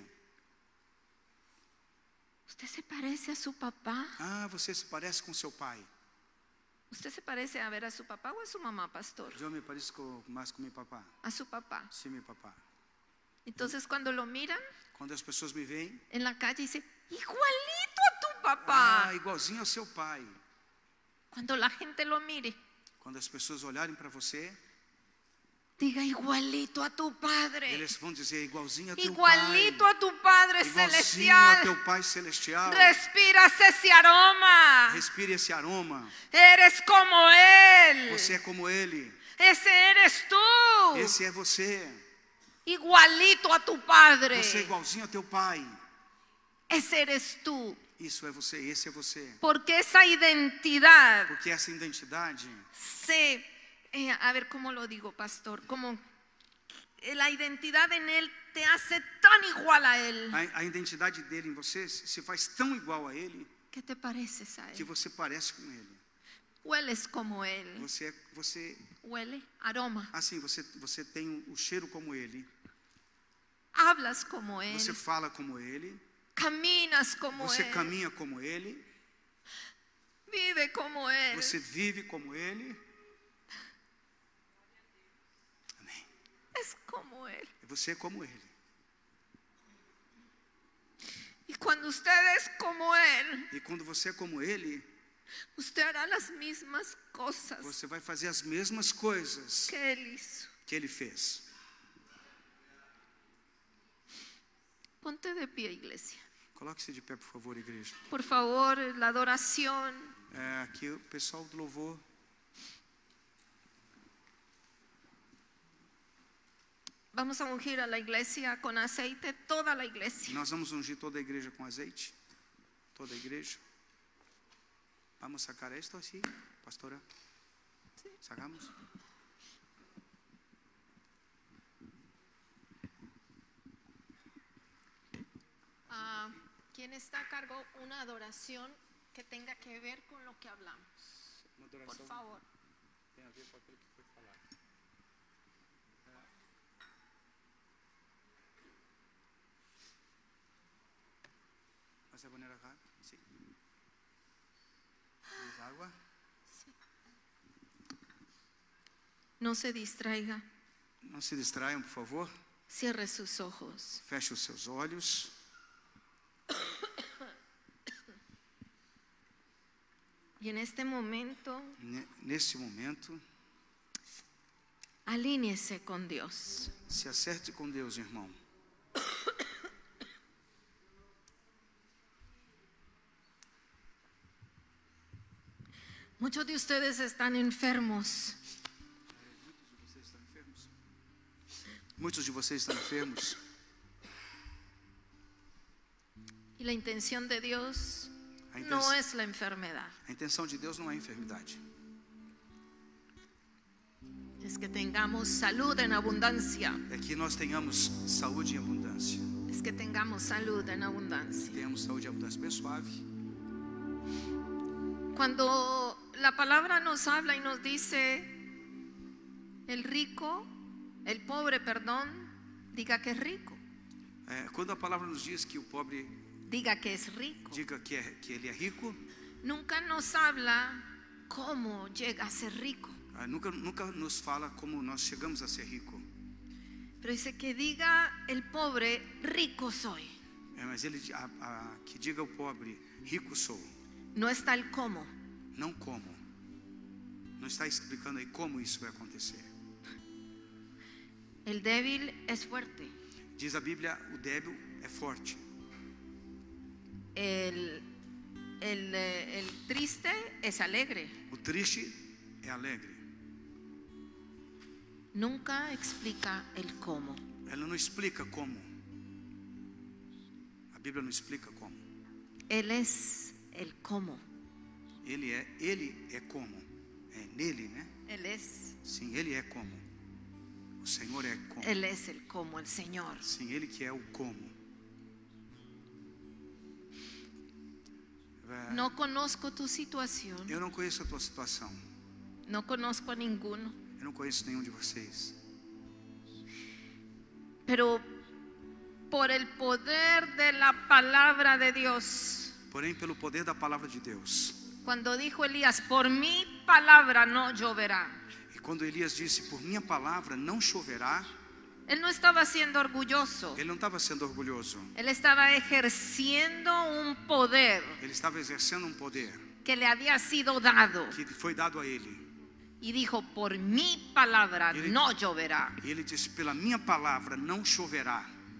usted se parece a su papá. ah, você se parece com seu pai. ¿Usted se parece a ver a su papá o a su mamá, pastor? Eu me pareço mais com meu papá. A su papá. Sim, meu papá. Entonces cuando lo miran Quando as pessoas me veem, en la calle dicen, igualito a tu papá. ah, igualzinho ao seu pai. Cuando la gente lo mire, Quando as pessoas olharem para você, diga igualito a tu padre. eles vão dizer igualzinho a teu Igualito pai. a tu Padre Igualzinho a celestial. teu pai celestial. Respiras ese aroma. Respire esse aroma. Eres como Él. Você é como ele. Ese eres tú. Esse é você. Igualito a tu Padre. Você é igualzinho a teu pai. Ese eres tú. Isso é você, esse é você. Porque esa identidad Porque essa identidade, se... a ver cómo lo digo, pastor. Como la identidad en Él te hace tan igual a Él. a identidade dele em você se faz tão igual a ele Que te pareces a que Él. você parece com ele. Hueles como Él. Você Huele, aroma. assim, você tem o cheiro como ele. Hablas como Él. Você fala como ele. Caminas como Você Él. caminha como ele. Vive como Él. Você vive como ele. Amém. Es como Él. Você é como ele. Y cuando usted es como Él, E quando você é como ele, usted hará las mismas cosas você vai fazer as mesmas coisas que Él hizo. que ele fez. Ponte de pie, iglesia. Coloque-se de pé, por favor, igreja. Por favor, la adoración. Aqui o pessoal do louvor. Vamos a ungir a la iglesia con aceite, toda la iglesia. Nós vamos ungir toda a igreja com azeite. Toda a igreja. Vamos sacar esto assim, pastora? Sacamos? ¿Quién está a cargo una adoración que tenga que ver con lo que hablamos? Por favor. Tem a ver com aquilo que foi falado. ¿Vas a poner acá? Sí. ¿Tienes agua? No se distraiga. Não se distraiam, por favor. Cierre sus ojos. Feche os seus olhos. Y en este momento, Nesse momento, alíñese con Dios. se acerte com Deus, irmão. Muchos de ustedes están enfermos. Muitos de vocês estão enfermos. Y la intención de Dios A no intenção, es la enfermedad. a intenção de Deus não é enfermidade. Es que tengamos salud en abundancia. É que nós tenhamos saúde em abundância. Es que tengamos salud en abundancia. Tenhamos saúde em abundância bem suave. Cuando la palabra nos habla y nos dice el rico, el pobre, perdón, diga que es rico. Quando a palavra nos diz que o pobre Diga que es rico. diga que ele é rico, Nunca nos habla cómo llega a ser rico. nunca nos fala como nós chegamos a ser rico. Pero dice que diga el pobre, rico soy. Mas ele que diga o pobre, rico sou. No está el cómo. Não como. Não está explicando aí como isso vai acontecer. El débil es fuerte. Diz a Bíblia, o débil é forte. El triste es alegre. O triste é alegre. Nunca explica el cómo. Ela não explica como. A Bíblia não explica como. Él es el cómo. Ele é como. É nele, né? Él es. Sim, ele é como. O Senhor é como. Él es el cómo, el Señor. Sim, ele que é o como. No conozco tu situación. Eu não conheço a tua situação. No conozco a ninguno. Eu não conheço nenhum de vocês. Pero por el poder de la palabra de Dios, Porém, pelo poder da palavra de Deus. cuando dijo Elías, por mi palabra no lloverá, E quando Elias disse, por minha palavra não choverá, él no estaba siendo orgulloso, ele não estava sendo orgulhoso. él estaba ejerciendo un poder Ele estava exercendo um poder que le había sido dado. que foi dado a ele. Y dijo, por mi palabra Ele- no lloverá. E ele disse, pela minha palavra não choverá.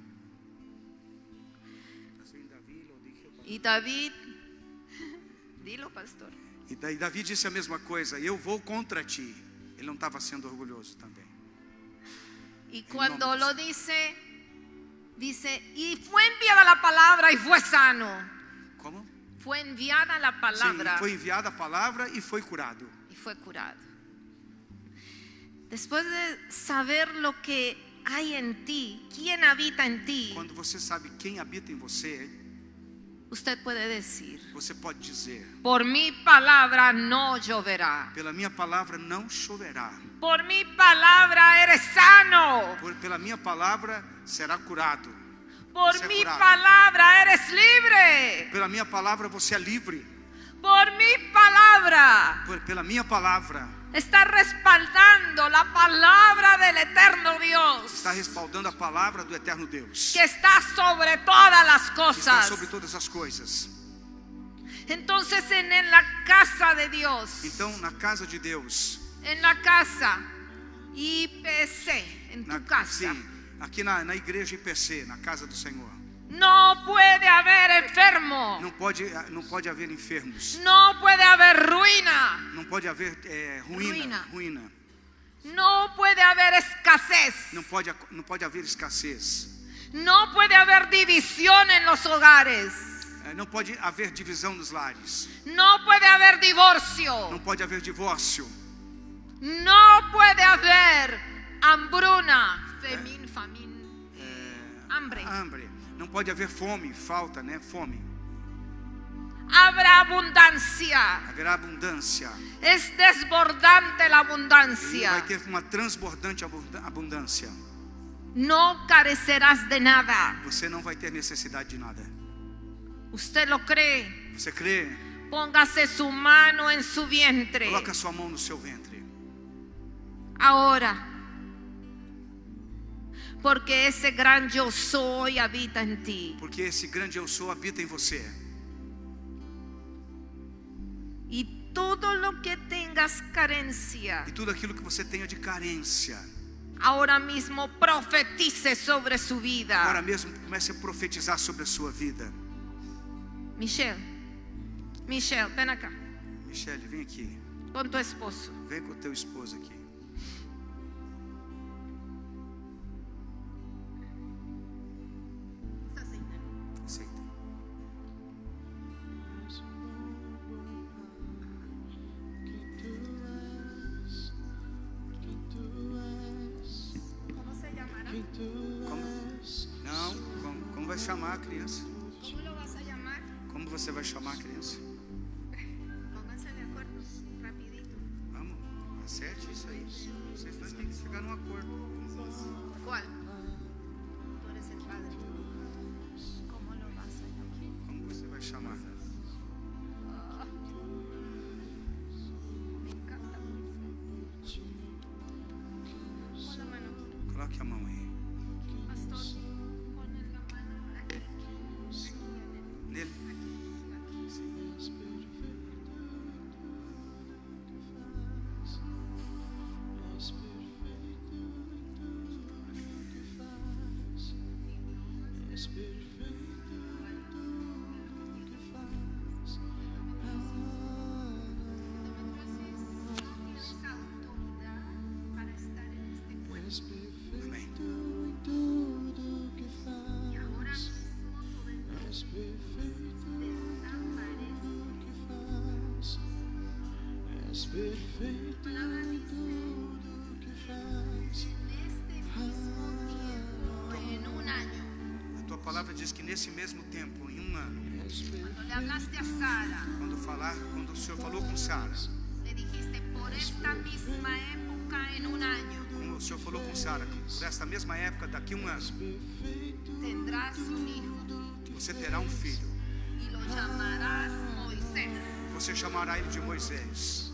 Y David, dilo pastor. E daí Davi disse a mesma coisa, eu vou contra ti. Ele não estava sendo orgulhoso também. Y cuando lo dice, y fue enviada la palabra y fue sano. Como? Fue enviada la Sim, palabra foi enviada a palavra e foi curado. y fue curado. Después de saber lo que hay en ti, quién habita en ti, Quando você sabe quem habita em você, usted puede decir, você pode dizer, por mi palabra no lloverá. pela minha palavra não choverá. Por mi palabra eres sano. Pela minha palavra será curado. Por Você é mi curado. palabra eres libre. Pela minha palavra você é livre. Por mi palabra Pela minha palavra está respaldando la palabra del eterno Dios, está respaldando a palavra do eterno Deus, que está sobre todas las que está cosas. sobre todas as coisas. Entonces en la casa de Dios, Então, na casa de Deus, en la casa IPC, en tu casa, sim, aqui na igreja IPC, na casa do Senhor, no puede haber enfermo, não pode haver enfermos, no puede haber ruina, não pode haver ruína, no puede haber escasez, não pode haver escassez, no puede haber división en los hogares, não pode haver divisão nos lares, no puede haber divorcio, não pode haver divórcio, no puede haber hambruna, hambre. Não pode haver fome, falta, né? Fome. Habrá abundancia. Haverá abundância. Es desbordante la E abundancia. vai ter uma transbordante abundância. No carecerás de nada. Você não vai ter necessidade de nada. ¿Usted lo cree? Você crê? Póngase su mano en su vientre. Coloca sua mão no seu ventre. Ahora. Porque ese gran yo soy habita en ti. Porque esse grande eu sou habita em você. Y todo lo que tengas carencia, E tudo aquilo que você tenha de carência, ahora mismo profetice sobre su vida. agora mesmo comece a profetizar sobre a sua vida. Michelle, ven acá. Michele, vem aqui. Con tu esposo. Vem com o teu esposo aqui. Aceita. ¿Cómo se llamará? Como vai chamar a criança? ¿Cómo lo vas a llamar? Como você vai chamar a criança? Pónganse de acuerdo, rapidito. Vamos, acerte isso aí. Vocês dois têm que chegar num acordo. ¿Cuál? Tú eres el padre. ¿Cómo lo vas a llamar? Como você vai chamar? Me encanta. Pon la mano. Coloque a mão aí. Pastor, pon la mano aquí. Nele. Para estar en este cuerpo. Amém. Y ahora mismo todo el desaparece. Palabra dice, en este mismo tiempo, en un año, A tua palavra diz que nesse mesmo tempo, em um ano, cuando le hablaste a Sara, quando o Senhor falou com Sara, le dijiste, por esta misma época época en un año como o Senhor falou com Sara, por esta mesma época, daqui a um ano, tendrás un hijo você terá um filho. y lo llamarás Moisés. Você chamará ele de Moisés.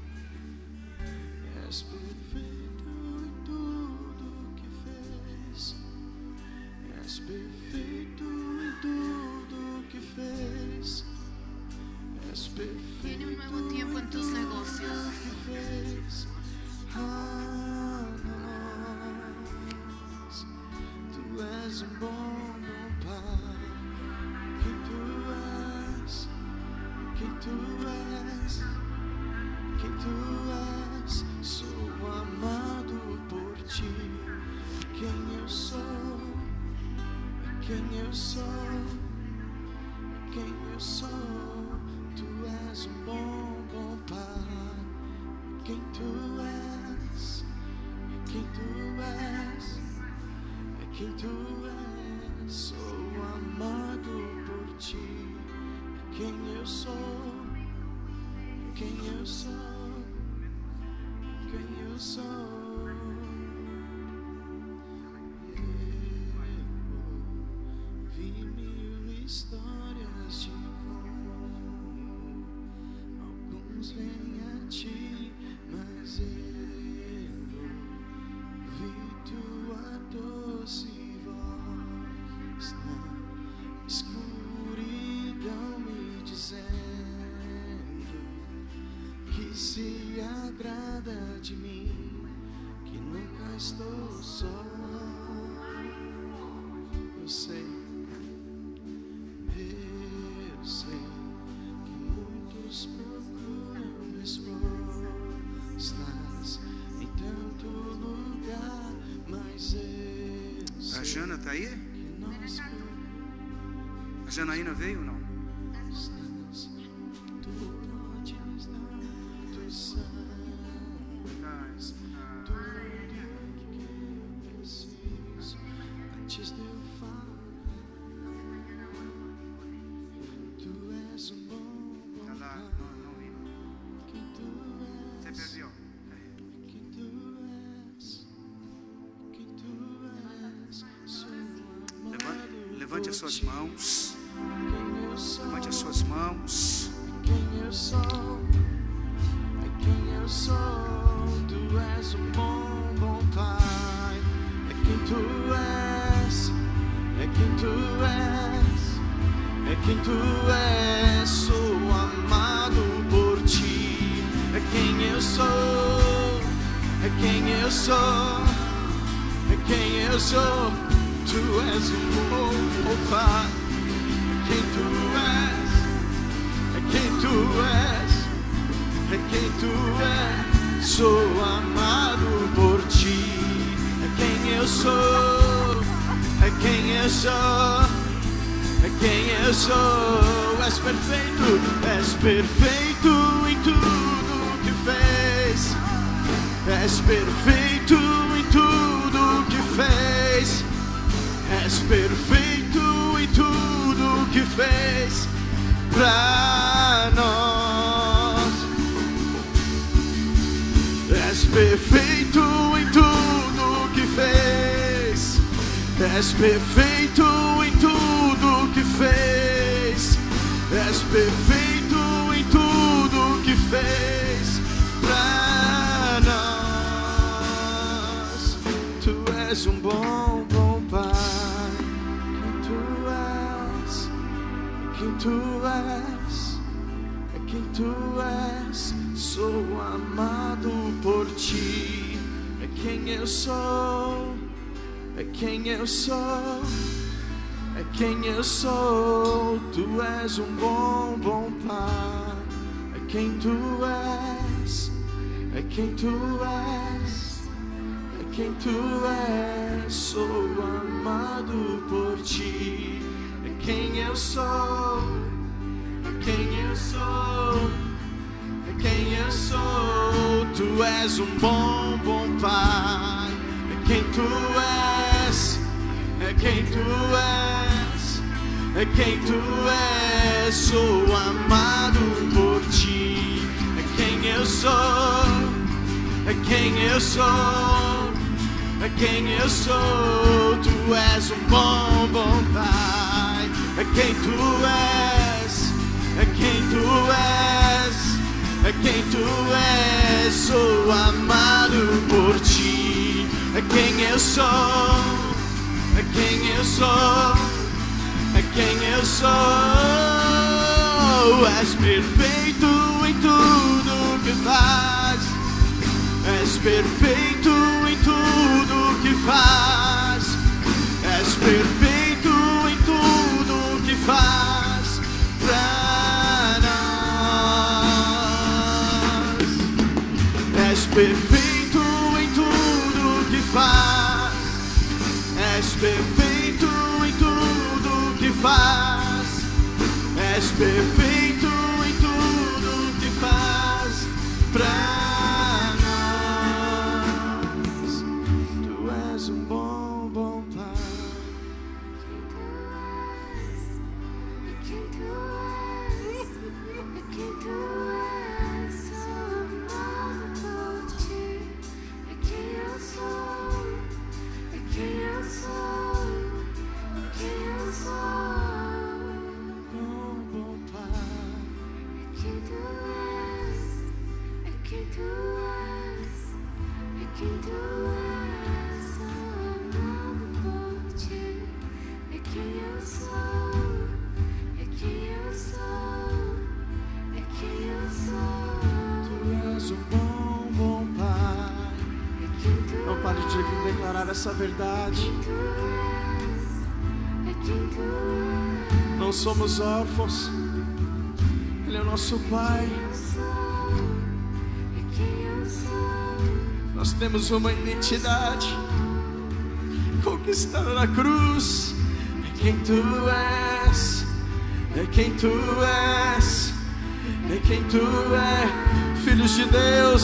És perfeito em tudo que fez. És perfeito em tudo que fez. És perfeito Tiene un nuevo tiempo en tus negocios. que fez. Ah, nós. Tu és um bom Pai. Quem tu és, quem tu és, quem tu és. Sou amado por ti. Quem eu sou, quem eu sou, quem eu sou. Tu és um bom Pai. Quem tu és, quem tu és, quem tu és. Sou amado por ti. Quem eu sou, quem eu sou, quem eu sou. Eu vi 1000 histórias de como alguns vêm a ti, mas eu vi tua doce voz na escuridão me dizendo que se agrada de mim, que nunca estou só. Eu sei que muitos procuram respostas em tanto lugar, mas eu A sei Jana está aí? que nós A Janaína veio ou não? precisamos. Tu podes dar do sangue, tudo que eu preciso antes de eu falar. Tu és um bom Está lá, Pai. não vi. Quem tu Você és, perdeu. quem tu és, quem tu és. Sou amado Levante as por suas ti. mãos. Quem eu sou, Levante as suas mãos. quem eu sou, é quem eu sou. Tu és um bom Pai. É quem tu és, é quem tu és, é quem tu és. Sou amado por ti. É quem eu sou, é quem eu sou, é quem eu sou. Tu és um bom Pai. Quem tu és, é quem tu és, é quem tu és. Sou amado por ti. É quem eu sou, é quem eu sou, é quem eu sou. És perfeito em tudo que fez. És perfeito em tudo que fez. És perfeito em tudo que fez pra nós. És perfeito em tudo que fez. És perfeito em tudo que fez. És perfeito em tudo que fez pra nós. Tu és um bom Pai. Quem tu és, é quem tu és. Sou amado por ti. É quem eu sou, é quem eu sou, é quem eu sou. Tu és um bom Pai. É quem tu és, é quem tu és, é quem tu és. Sou amado por ti. É quem eu sou, é quem eu sou, é quem eu sou. Tu és um bom Pai. É quem tu és, é quem tu és, é quem tu és. Sou amado por ti. É quem eu sou, é é quem eu sou, é quem eu sou. Tu és um bom, bom Pai, é quem tu és, é quem tu és, é quem tu és. Sou amado por ti, é quem eu sou, é quem eu sou, é quem eu sou. És perfeito em tudo que faz, és perfeito em tudo que faz, és perfeito em tudo que faz pra nós. És perfeito em tudo que faz, és perfeito em tudo que faz, és perfeito em tudo que faz pra nós. Tu és um bom, bom Pai. Pare de declarar essa verdade. Não somos órfãos, Ele é o nosso Pai. Nós temos uma identidade conquistada na cruz. É quem tu és, é quem tu és, é quem tu és. Filhos de Deus,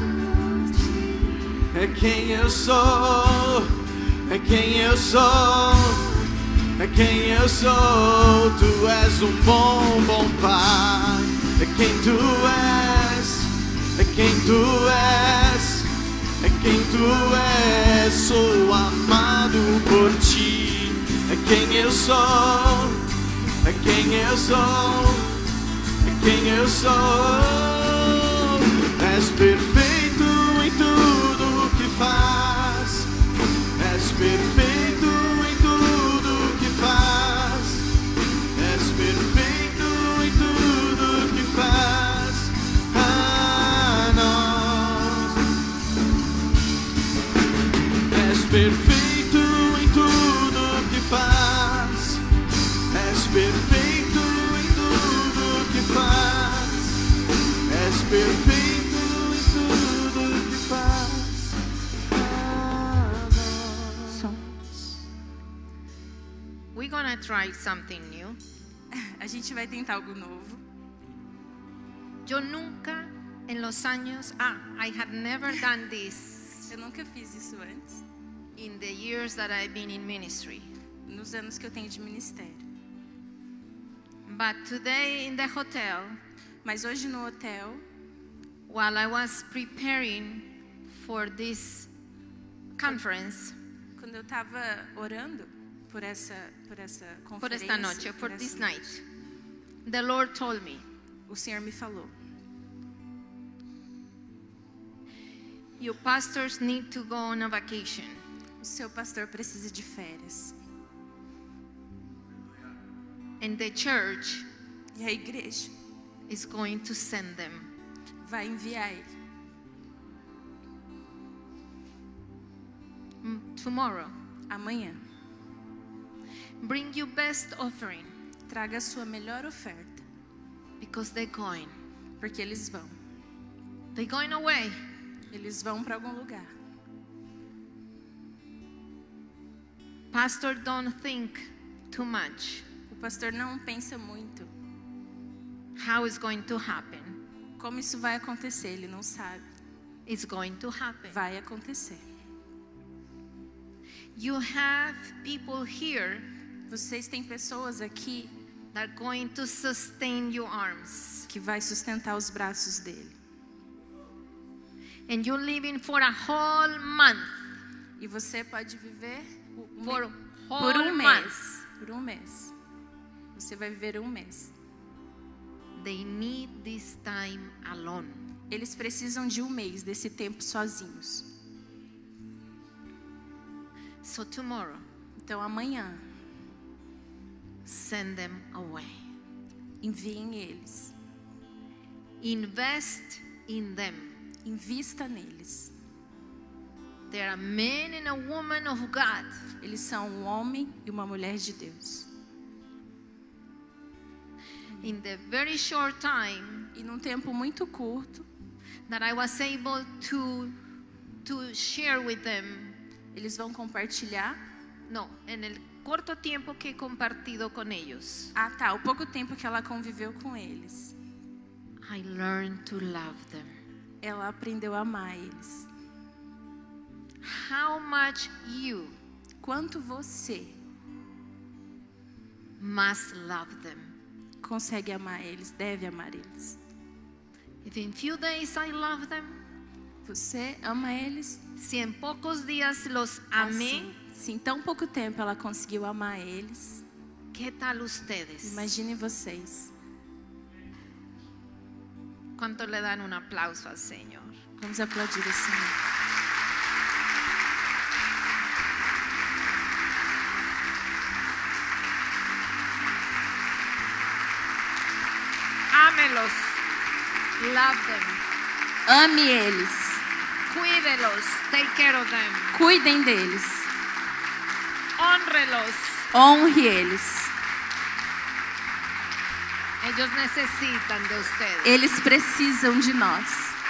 é quem eu sou, é quem eu sou, é quem eu sou. Tu és um bom, bom Pai, é quem tu és, é quem tu és, é quem tu és. Sou amado por ti, é quem eu sou, é quem eu sou, é quem eu sou. És perfeito em tudo que faz, és perfeito em tudo que faz, és perfeito em tudo que faz a nós. És perfeito em tudo que faz, és perfeito em tudo que faz, és perfeito. We're gonna try something new. A gente vai tentar algo novo. Yo nunca en los años, I had never done this Eu nunca fiz isso antes, in the years that I've been in ministry. nos anos que eu tenho de ministério. But today in the hotel, Mas hoje no hotel, while I was preparing for this conference, quando eu estava orando por essa conferência, por esta noche, for por this essa night, noite, the Lord told me, o Senhor me falou: you pastors need to go on a vacation. o seu pastor precisa de férias. And the church E a igreja is going to send them. vai enviar ele Tomorrow. amanhã. Bring your best offering Traga a sua melhor oferta, because they're going. porque eles vão. They're going away. Eles vão para algum lugar. Pastor, don't think too much O pastor não pensa muito how it's going to happen. como isso vai acontecer, ele não sabe. It's going to happen. Vai acontecer. You have people here Vocês têm pessoas aqui that are going to sustain your arms. que vai sustentar os braços dele. And you're living for a whole month. E você pode viver For a por whole um month. mês. Por um mês. Você vai viver um mês. They need this time alone. Eles precisam de um mês desse tempo sozinhos. So tomorrow, Então amanhã, send them away. enviem eles. Invest in them. Invista neles. They are a man and a woman of God. Eles são um homem e uma mulher de Deus. In the very short time E num tempo muito curto, that I was able to share with them, eles vão compartilhar. no, en el corto tiempo que he compartido con ellos, Ah, tá. O pouco tempo que ela conviveu com eles, I learned to love them. ela aprendeu a amar eles. How much you Quanto você must love them. consegue amar eles, deve amar eles. If in few days I love them, Você ama eles? si en pocos días los amé, Assim, se em tão pouco tempo ela conseguiu amar eles, ¿qué tal ustedes? imagine vocês. ¿Cuánto le dan un aplauso al Señor? Vamos aplaudir o Senhor. Ámelos, love them, Ame eles. cuídelos, take care of them, Cuidem deles. honrelos. Honre eles. Ellos necesitan de ustedes. Eles precisam de nós.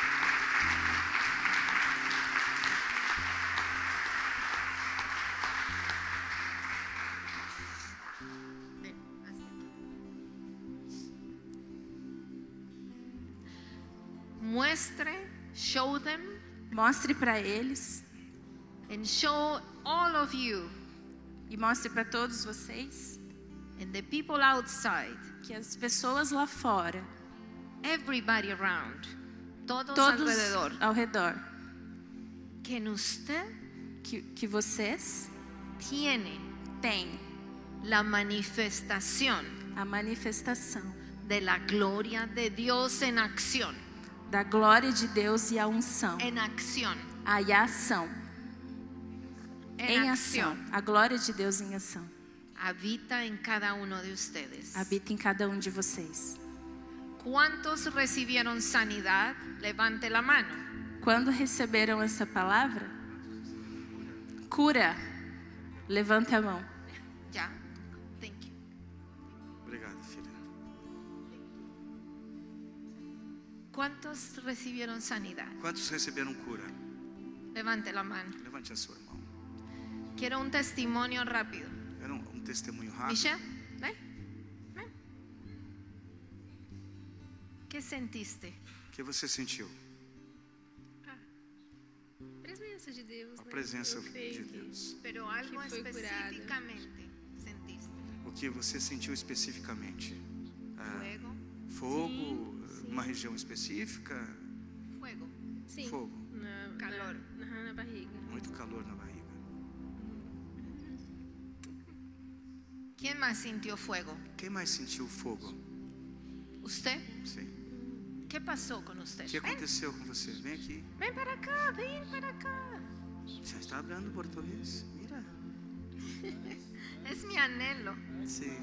Muestre, show them, Mostre para eles and show all of you e mostre para todos vocês and the people outside, que as pessoas lá fora, everybody around, todos todos alrededor, ao redor, que en usted que vocês tienen têm la manifestación a manifestação de la gloria de Dios en acción, da glória de Deus e a unção, en acción, a ação, en em acción. ação, a glória de Deus em ação, Habita en cada uno de ustedes. habita em cada um de vocês. ¿Cuántos recibieron sanidad? Levante la mano. Quando receberam essa palavra, cura, levante a mão. Ya. Thank you. Obrigado, filha. ¿Cuántos recibieron sanidad? Quantos receberam cura? Levante la mano. Levante a sua mão. Quiero un testimonio rápido. Era um testemunho rápido. Michelle, ven. Ven. ¿Qué sentiste? O que você sentiu? Presença de Deus, A né? presença Eu de sei que- Deus. Pero algo Que fue curada. específicamente sentiste. O que você sentiu especificamente? Fuego, Fogo, uma região específica, fuego, Sim. fogo, calor. Na barriga. muito calor na barriga. ¿Quién más sintió fuego? Quem mais sentiu fogo? ¿Usted? Sim. ¿Qué pasó con usted? O que Ven, aconteceu com você? Vem aqui. ven para acá, ven para acá. Já está falando português? Mira. Es mi anhelo. Sim.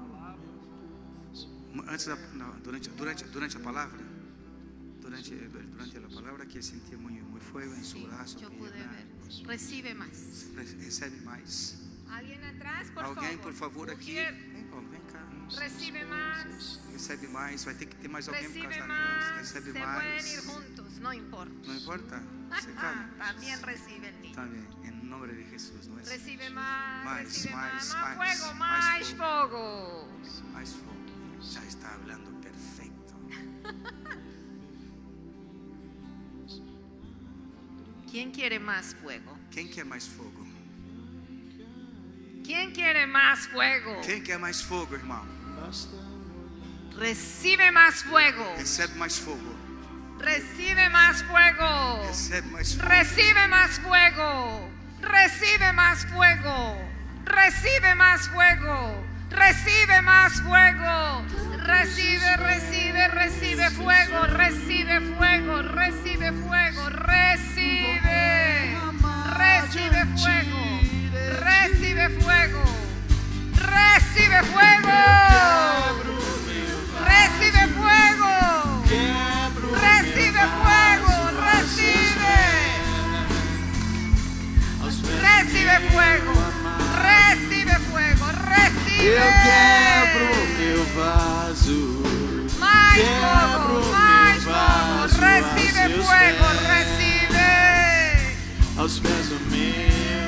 Antes da, não, durante a palavra, durante a palavra que senti muito fogo em seu braço. Yo pude pierna. ver. Recibe más. Recebe mais. ¿Alguien atrás, por Alguém, favor? por favor, aqui. Mujer, Vem, Paulo, vem cá. recibe más. Recebe mais. Vai ter que ter mais alguém por causa Recibe da más. criança. Se Recebe pueden mais. ir juntos, no importa. Não importa? Você calma. También recibe el niño. También, en nombre de Jesús. No es Recibe más, Más, recibe más, más. más, Más fuego, más más fuego. fuego. más fogo. Ya está hablando perfecto. ¿Quién quiere más fuego? ¿Quién quiere más fuego? ¿Quién quiere más fuego? ¿Quién quiere más fuego, hermano? Recibe más fuego. Recebe mais fogo. Recibe más fuego. Recebe mais fogo. Recibe más fuego. Recibe más fuego. Recibe más fuego. Recibe más fuego. Recibe, recibe, recibe fuego. Recibe fuego. Recibe fuego. Recibe. Recibe fuego. Recibe fuego. Recibe fuego. Recibe fuego. Recibe fuego. Recibe. Recibe fuego. Recibe fuego. Recibe. Eu quebro meu vaso. Mais Quebro fuego. meu Mais fuego. vaso Recibe aos seus fuego. pés. Recibe. Aos pés do meu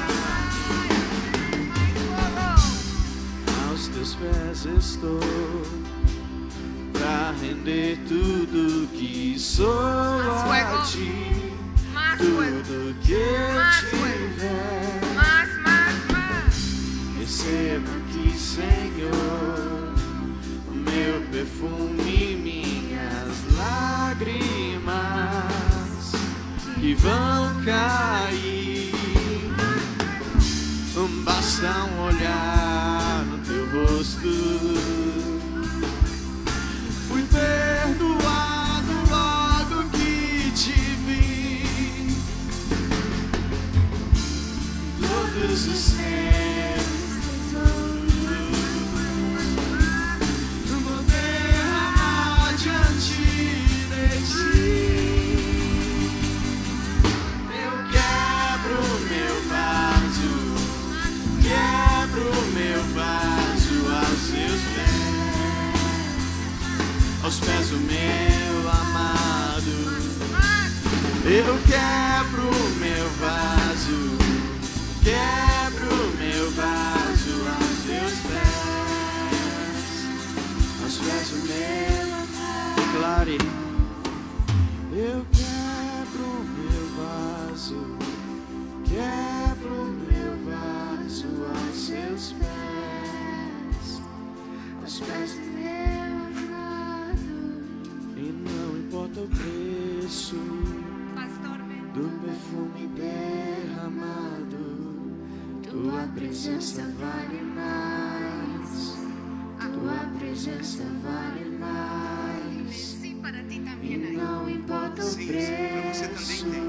amado, aos teus pés estou, pra render tudo que sou Mais a fuego. ti, Mais fuego. tudo que eu Mais fuego. tiver. Mais, mais, mais. Receba aqui, Senhor, o meu perfume, minhas lágrimas que vão cair. Basta olhar no teu rosto. Fui perdoado logo que te vi. Todos os teus tesouros vou derramar diante de ti. Eu quebro meu vaso, quebro meu vaso aos seus pés, aos pés do meu amado. Eu quebro meu vaso, quebro meu vaso aos seus pés, aos pés do meu amado. Declare. Eu quebro meu vaso, quebro meu vaso aos seus pés, aos pés do meu amado. E não importa o preço Pastor, ven. do perfume derramado, tua presença vale mais, tua presença vale mais. Sí, para ti E también hay. não importa o Sim, para você também preço tem.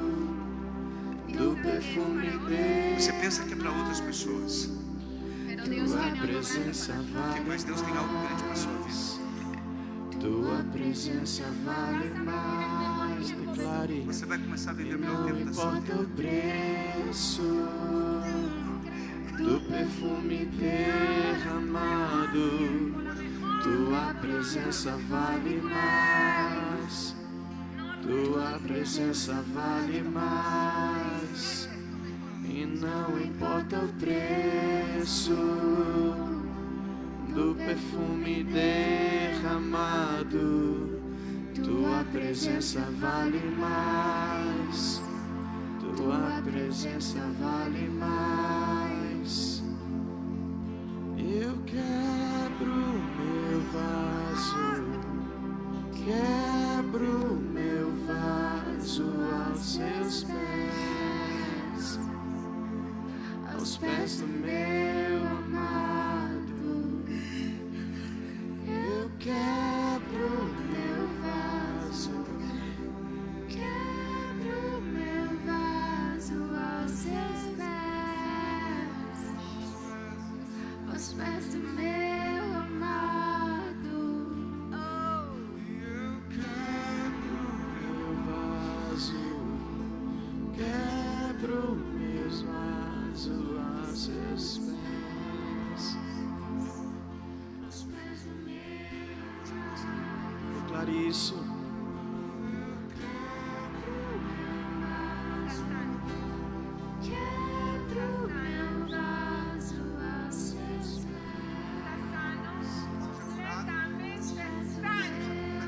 do perfume Você pensa que é para outras pessoas, Pero Dios tua tiene algo grande presença para ti. vale mas Deus tem algo grande para a sua vida. tua presença vale mais. Declare. Você vai começar a E viver o melhor não tempo da sua importa vida. o preço do perfume derramado, tua presença vale mais, tua presença vale mais. E não importa o preço do perfume derramado, tua presença vale mais, tua presença vale mais. Eu quebro meu vaso, quebro meu vaso aos seus pés, aos pés do meu amado. Eu quebro meu vaso, quebro meu vaso aos seus pés, aos pés do meu amado. Eu quebro meu vaso, quebro meus vasos aos seus pés, aos pés do meu amado. Declare isso. Quebro meu vaso aos seus Sanos, completamente sanos.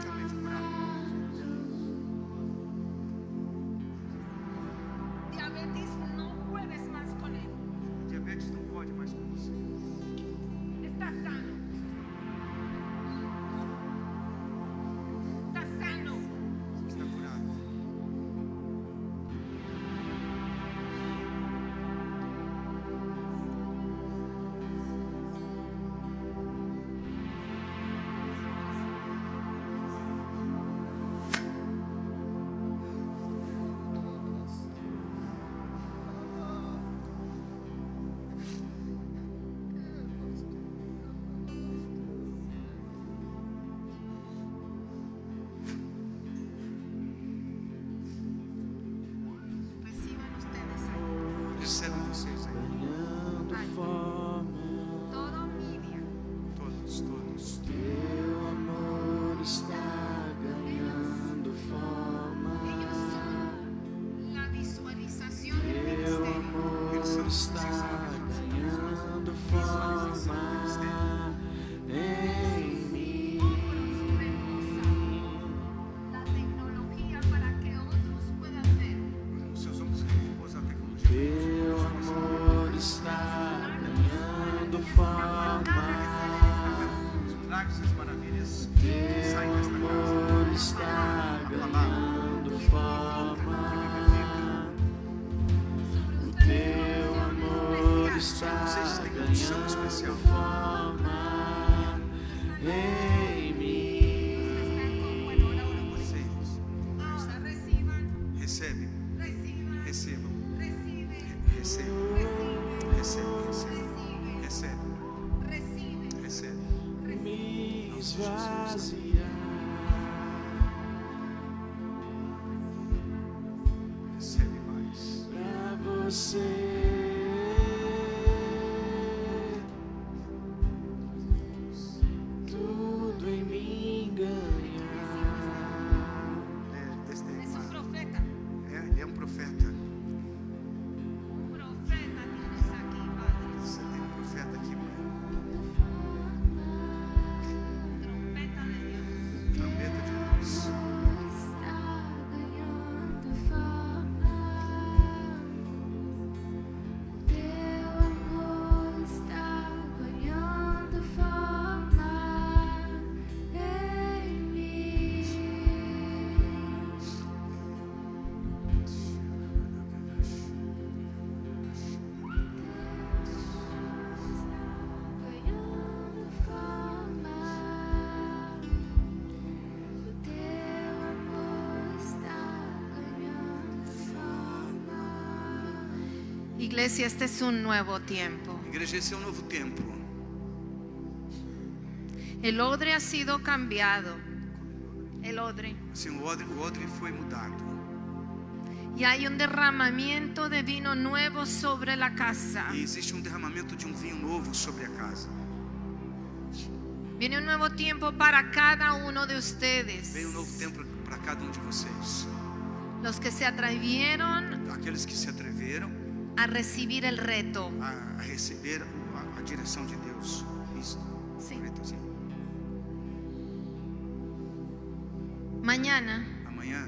Diabetes, no puedes más con él. Diabetes não pode mais com você. Está sano. Está Sai desta casa. Amor está ganhando fama. O teu amor está Vocês têm uma unção ganhando especial. fama em mim. Vocês Ahora reciban, recebem, reciban, recebam, reciben, recebam, recebem, recebem, recebem, reciben, recebem. Me esvaziar. Recebe mais. Pra você, tudo em mim ganhar. Desse Es un tema. profeta. É um profeta. Un profeta tienes aquí, Padre. Você tem um profeta aqui, mãe. Trompeta de Dios. Trombeta de Deus. Está ganhando fama. Teu amor está ganhando fama em mim. Ganhando fama. O teu amor está ganhando fama. Iglesia, este es un nuevo tiempo. Igreja, esse é um novo tempo. El odre ha sido cambiado. El odre. Assim, o odre foi mudado. Y hay un derramamiento de vino nuevo sobre la casa. E existe um derramamento de um vinho novo sobre a casa. Viene un nuevo tiempo para cada uno de ustedes. Vem um novo tempo para cada um de vocês. Los que se atrevieron Aqueles que se atreveram a recibir el reto. a receber a direção de Deus. Isso. Sim. Corretozinho. Mañana, Amanhã,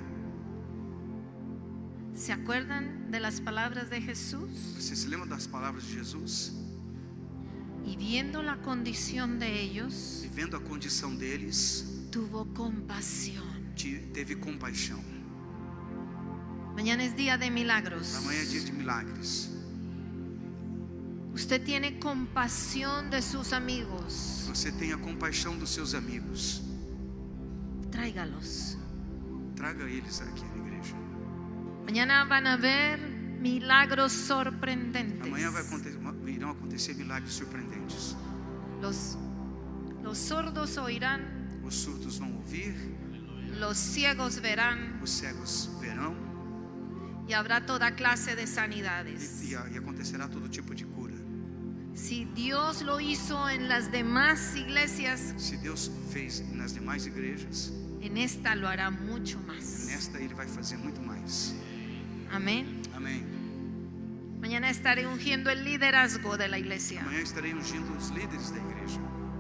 ¿se acuerdan de las palabras de Jesús? você se lembra das palavras de Jesus? Y viendo la condición de ellos, E vendo a condição deles, tuvo compasión. teve compaixão. Mañana es día de milagros. Amanhã é dia de milagres. Usted tiene compasión de sus amigos. Você tenha compaixão dos seus amigos. Tráigalos. Traga eles aqui na igreja. Mañana van a ver milagros sorprendentes. Amanhã irão acontecer milagres surpreendentes. Los sordos oirán, Os surdos vão ouvir, los ciegos verán os cegos verão y habrá toda clase de sanidades. e acontecerá todo tipo de cura. Si Dios lo hizo en las demás iglesias, Se Deus fez nas demais igrejas, en esta lo hará mucho más. nesta Ele vai fazer muito mais. Amén. Amém. Mañana estaré ungiendo el liderazgo de la iglesia. Amanhã estarei ungindo os líderes da igreja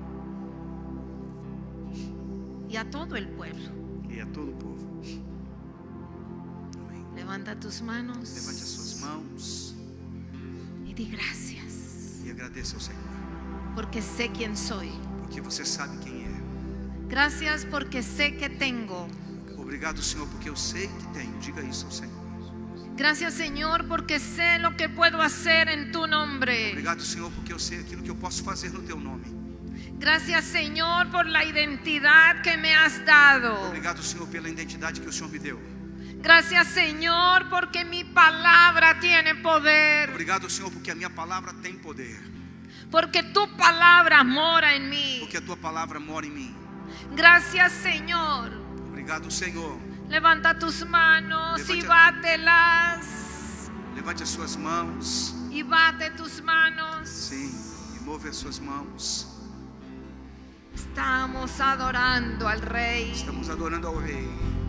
Y a todo el pueblo. e a todo o povo. Amém. Levanta tus manos Levante as suas mãos y di gracias, e agradeça ao Senhor, porque sé quién soy. porque você sabe quem é. Gracias porque sé que tengo. Obrigado, Senhor, porque eu sei que tenho. Diga isso ao Senhor. Gracias, Señor, porque sé lo que puedo hacer en tu nombre. Obrigado, Senhor, porque eu sei aquilo que eu posso fazer no Teu nome. Gracias, Señor, por la identidad que me has dado. Obrigado, Senhor, pela identidade que o Senhor me deu. Gracias, Señor, porque mi palabra tiene poder. Obrigado, Senhor, porque a minha palavra tem poder. Porque tu palabra mora en mí. Porque a Tua palavra mora em mim. Gracias, Señor. Obrigado, Senhor. Levanta tus manos y Levante- bátelas. Levante as suas mãos. Y bate tus manos. Sim, e move as suas mãos. Estamos adorando al Rey. Estamos adorando ao Rei.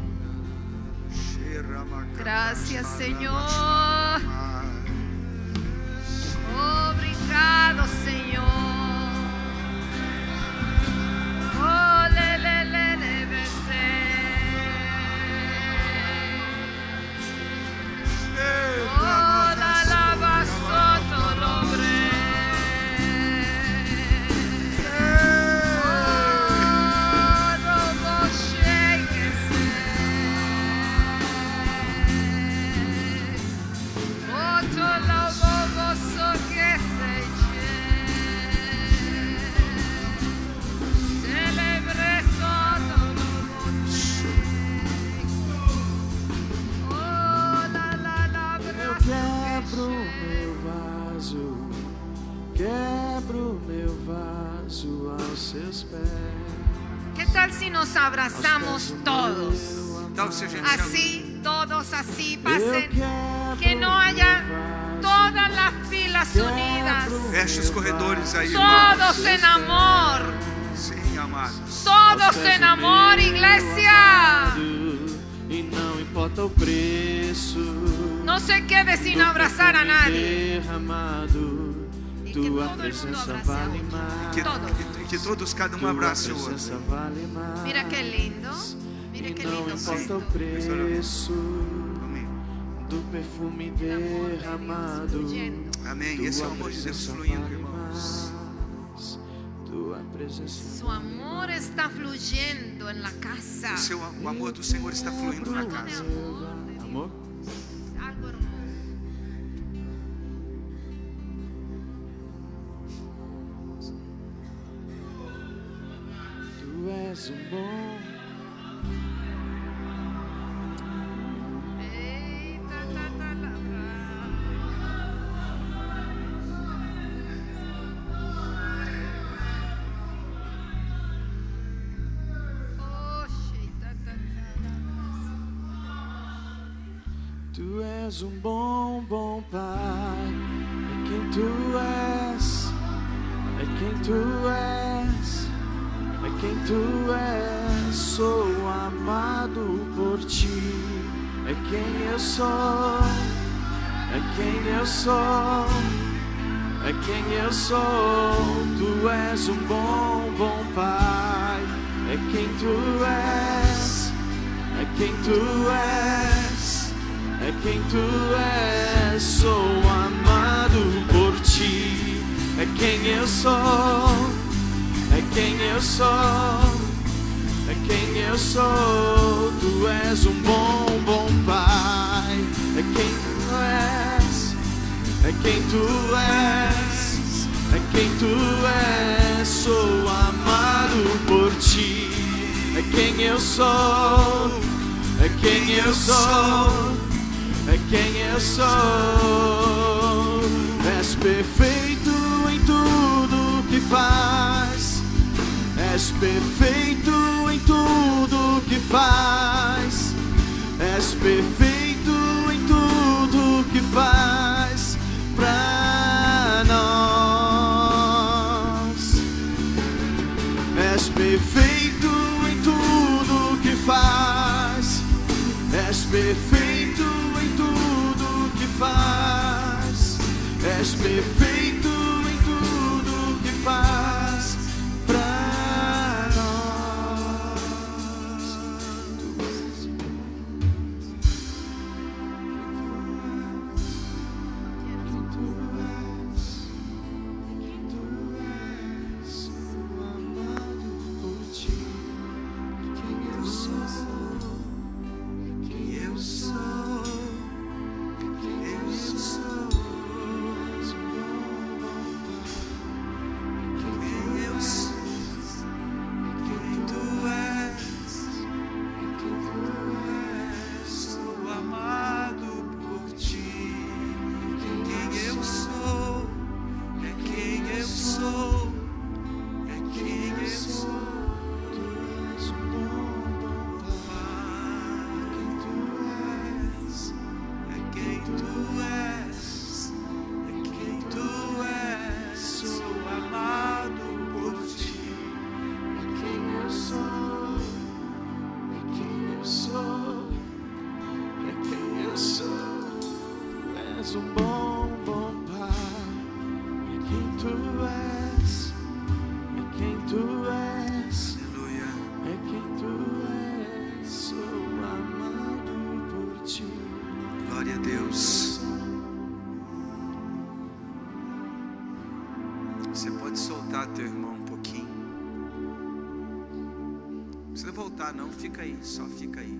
Gracias, Señor. Obrigado, Señor. Oh, le, le, le, le, besé. Oh, la lava soto lobre. aos seus pés. ¿Qué tal si nos abrazamos todos? Tal se a gente se Así, todos así, Eu pasen. quero Que no haya provar todas las filas unidas. feche os corredores aí, irmãos. Todos en amor. Sim, amados. Todos en amor, iglesia. E não importa o preço. No se quede sin abrazar a nadie. Derramado, E que tua todo mundo presença abrace a vale outro. mais. Que todos, cada um Tua abrace o presença outro. vale mais. Mira qué lindo. Mira E qué não lindo. importa o Cristo. preço Amém. do perfume El amor de Dios derramado. fluyendo. Amém. Esse é o amor de Deus fluindo, irmãos. Tua presença. Su amor está fluyendo en la casa. O amor do Senhor está fluindo na casa. Amor? Algo hermoso. Tu és bom. Ey, ta, ta, ta, la, ra. Oxe, ta, ta, ta, Tu és bom, bom Pai. É quem tu és. É quem tu és. É quem tu és. Sou amado por ti. É quem eu sou. É quem eu sou. É quem eu sou. Tu és bom, bom Pai. É quem tu és. É quem tu és. É quem tu és, sou amado por ti. É quem eu sou, é quem eu sou, é quem eu sou. Tu és bom, bom Pai. É quem tu és, é quem tu és, é quem tu és. Sou amado por ti. É quem eu sou, é quem eu sou. É quem eu sou. És perfeito em tudo que faz. És perfeito em tudo que faz. És perfeito em tudo que faz pra nós. És perfeito em tudo que faz. És perfeito em tudo que faz. És perfeito em tudo que faz pra nós. Quem tu és, sou amado por ti. Quem eu sou. Eu sou, eu sou, quem eu sou, quem tu és, sou amado por ti. Quem eu sou, é quem eu sou, é quem eu sou. É quem tu és, é quem tu és, sou amado por ti. É quem eu sou, é quem eu sou, é quem eu sou. Tu és bom, bom Pai. É quem tu és, é quem tu és, Aleluia. é quem tu és. Sou amado por ti. Glória a Deus. Você pode soltar teu irmão um pouquinho. Não precisa voltar não, fica aí, só fica aí.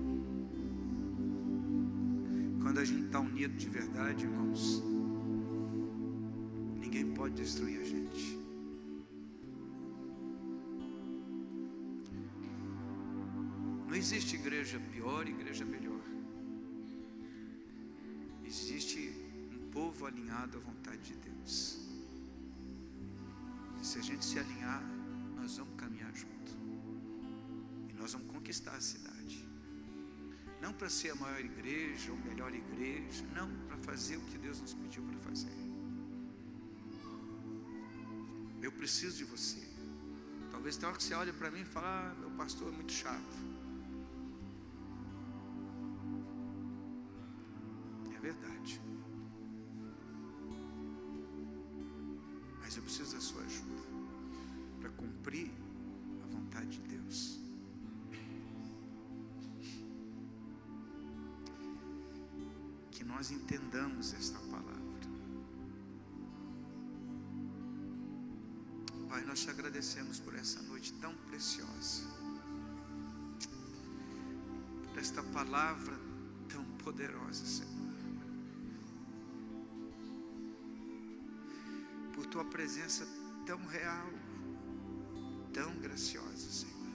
Quando a gente está unido de verdade, irmãos, ninguém pode destruir a gente. Não existe igreja pior, igreja melhor. Existe um povo alinhado à vontade de Deus. Se a gente se alinhar, conquistar a cidade. Não para ser a maior igreja ou melhor igreja, não, para fazer o que Deus nos pediu para fazer. Eu preciso de você. Talvez tenha hora que você olha para mim e fala: ah, meu pastor é muito chato. É verdade. Mas eu preciso da sua ajuda para cumprir a vontade de Deus. Que nós entendamos esta palavra. Pai, nós te agradecemos por essa noite tão preciosa, por esta palavra tão poderosa, Senhor, por tua presença tão real, tão graciosa, Senhor.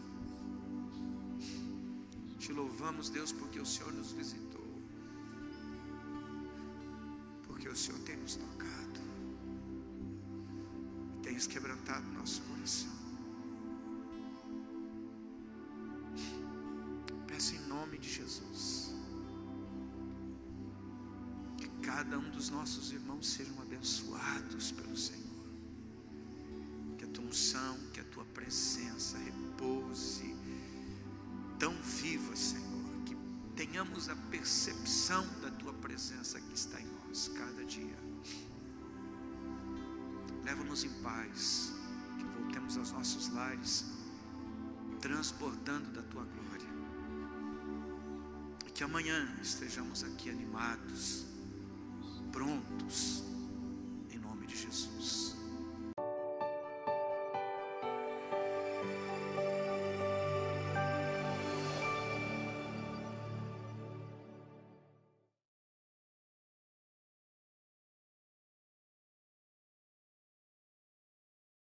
Te louvamos, Deus, porque o Senhor nos visitou, porque o Senhor tem nos tocado, tens quebrantado nosso coração. Peço em nome de Jesus que cada um dos nossos irmãos sejam abençoados pelo Senhor, que a tua unção, que a tua presença repouse tão viva, Senhor, que tenhamos a percepção da tua presença que está em nós cada dia. Leva-nos em paz, que voltemos aos nossos lares, transbordando da tua glória, e que amanhã estejamos aqui animados, prontos, em nome de Jesus.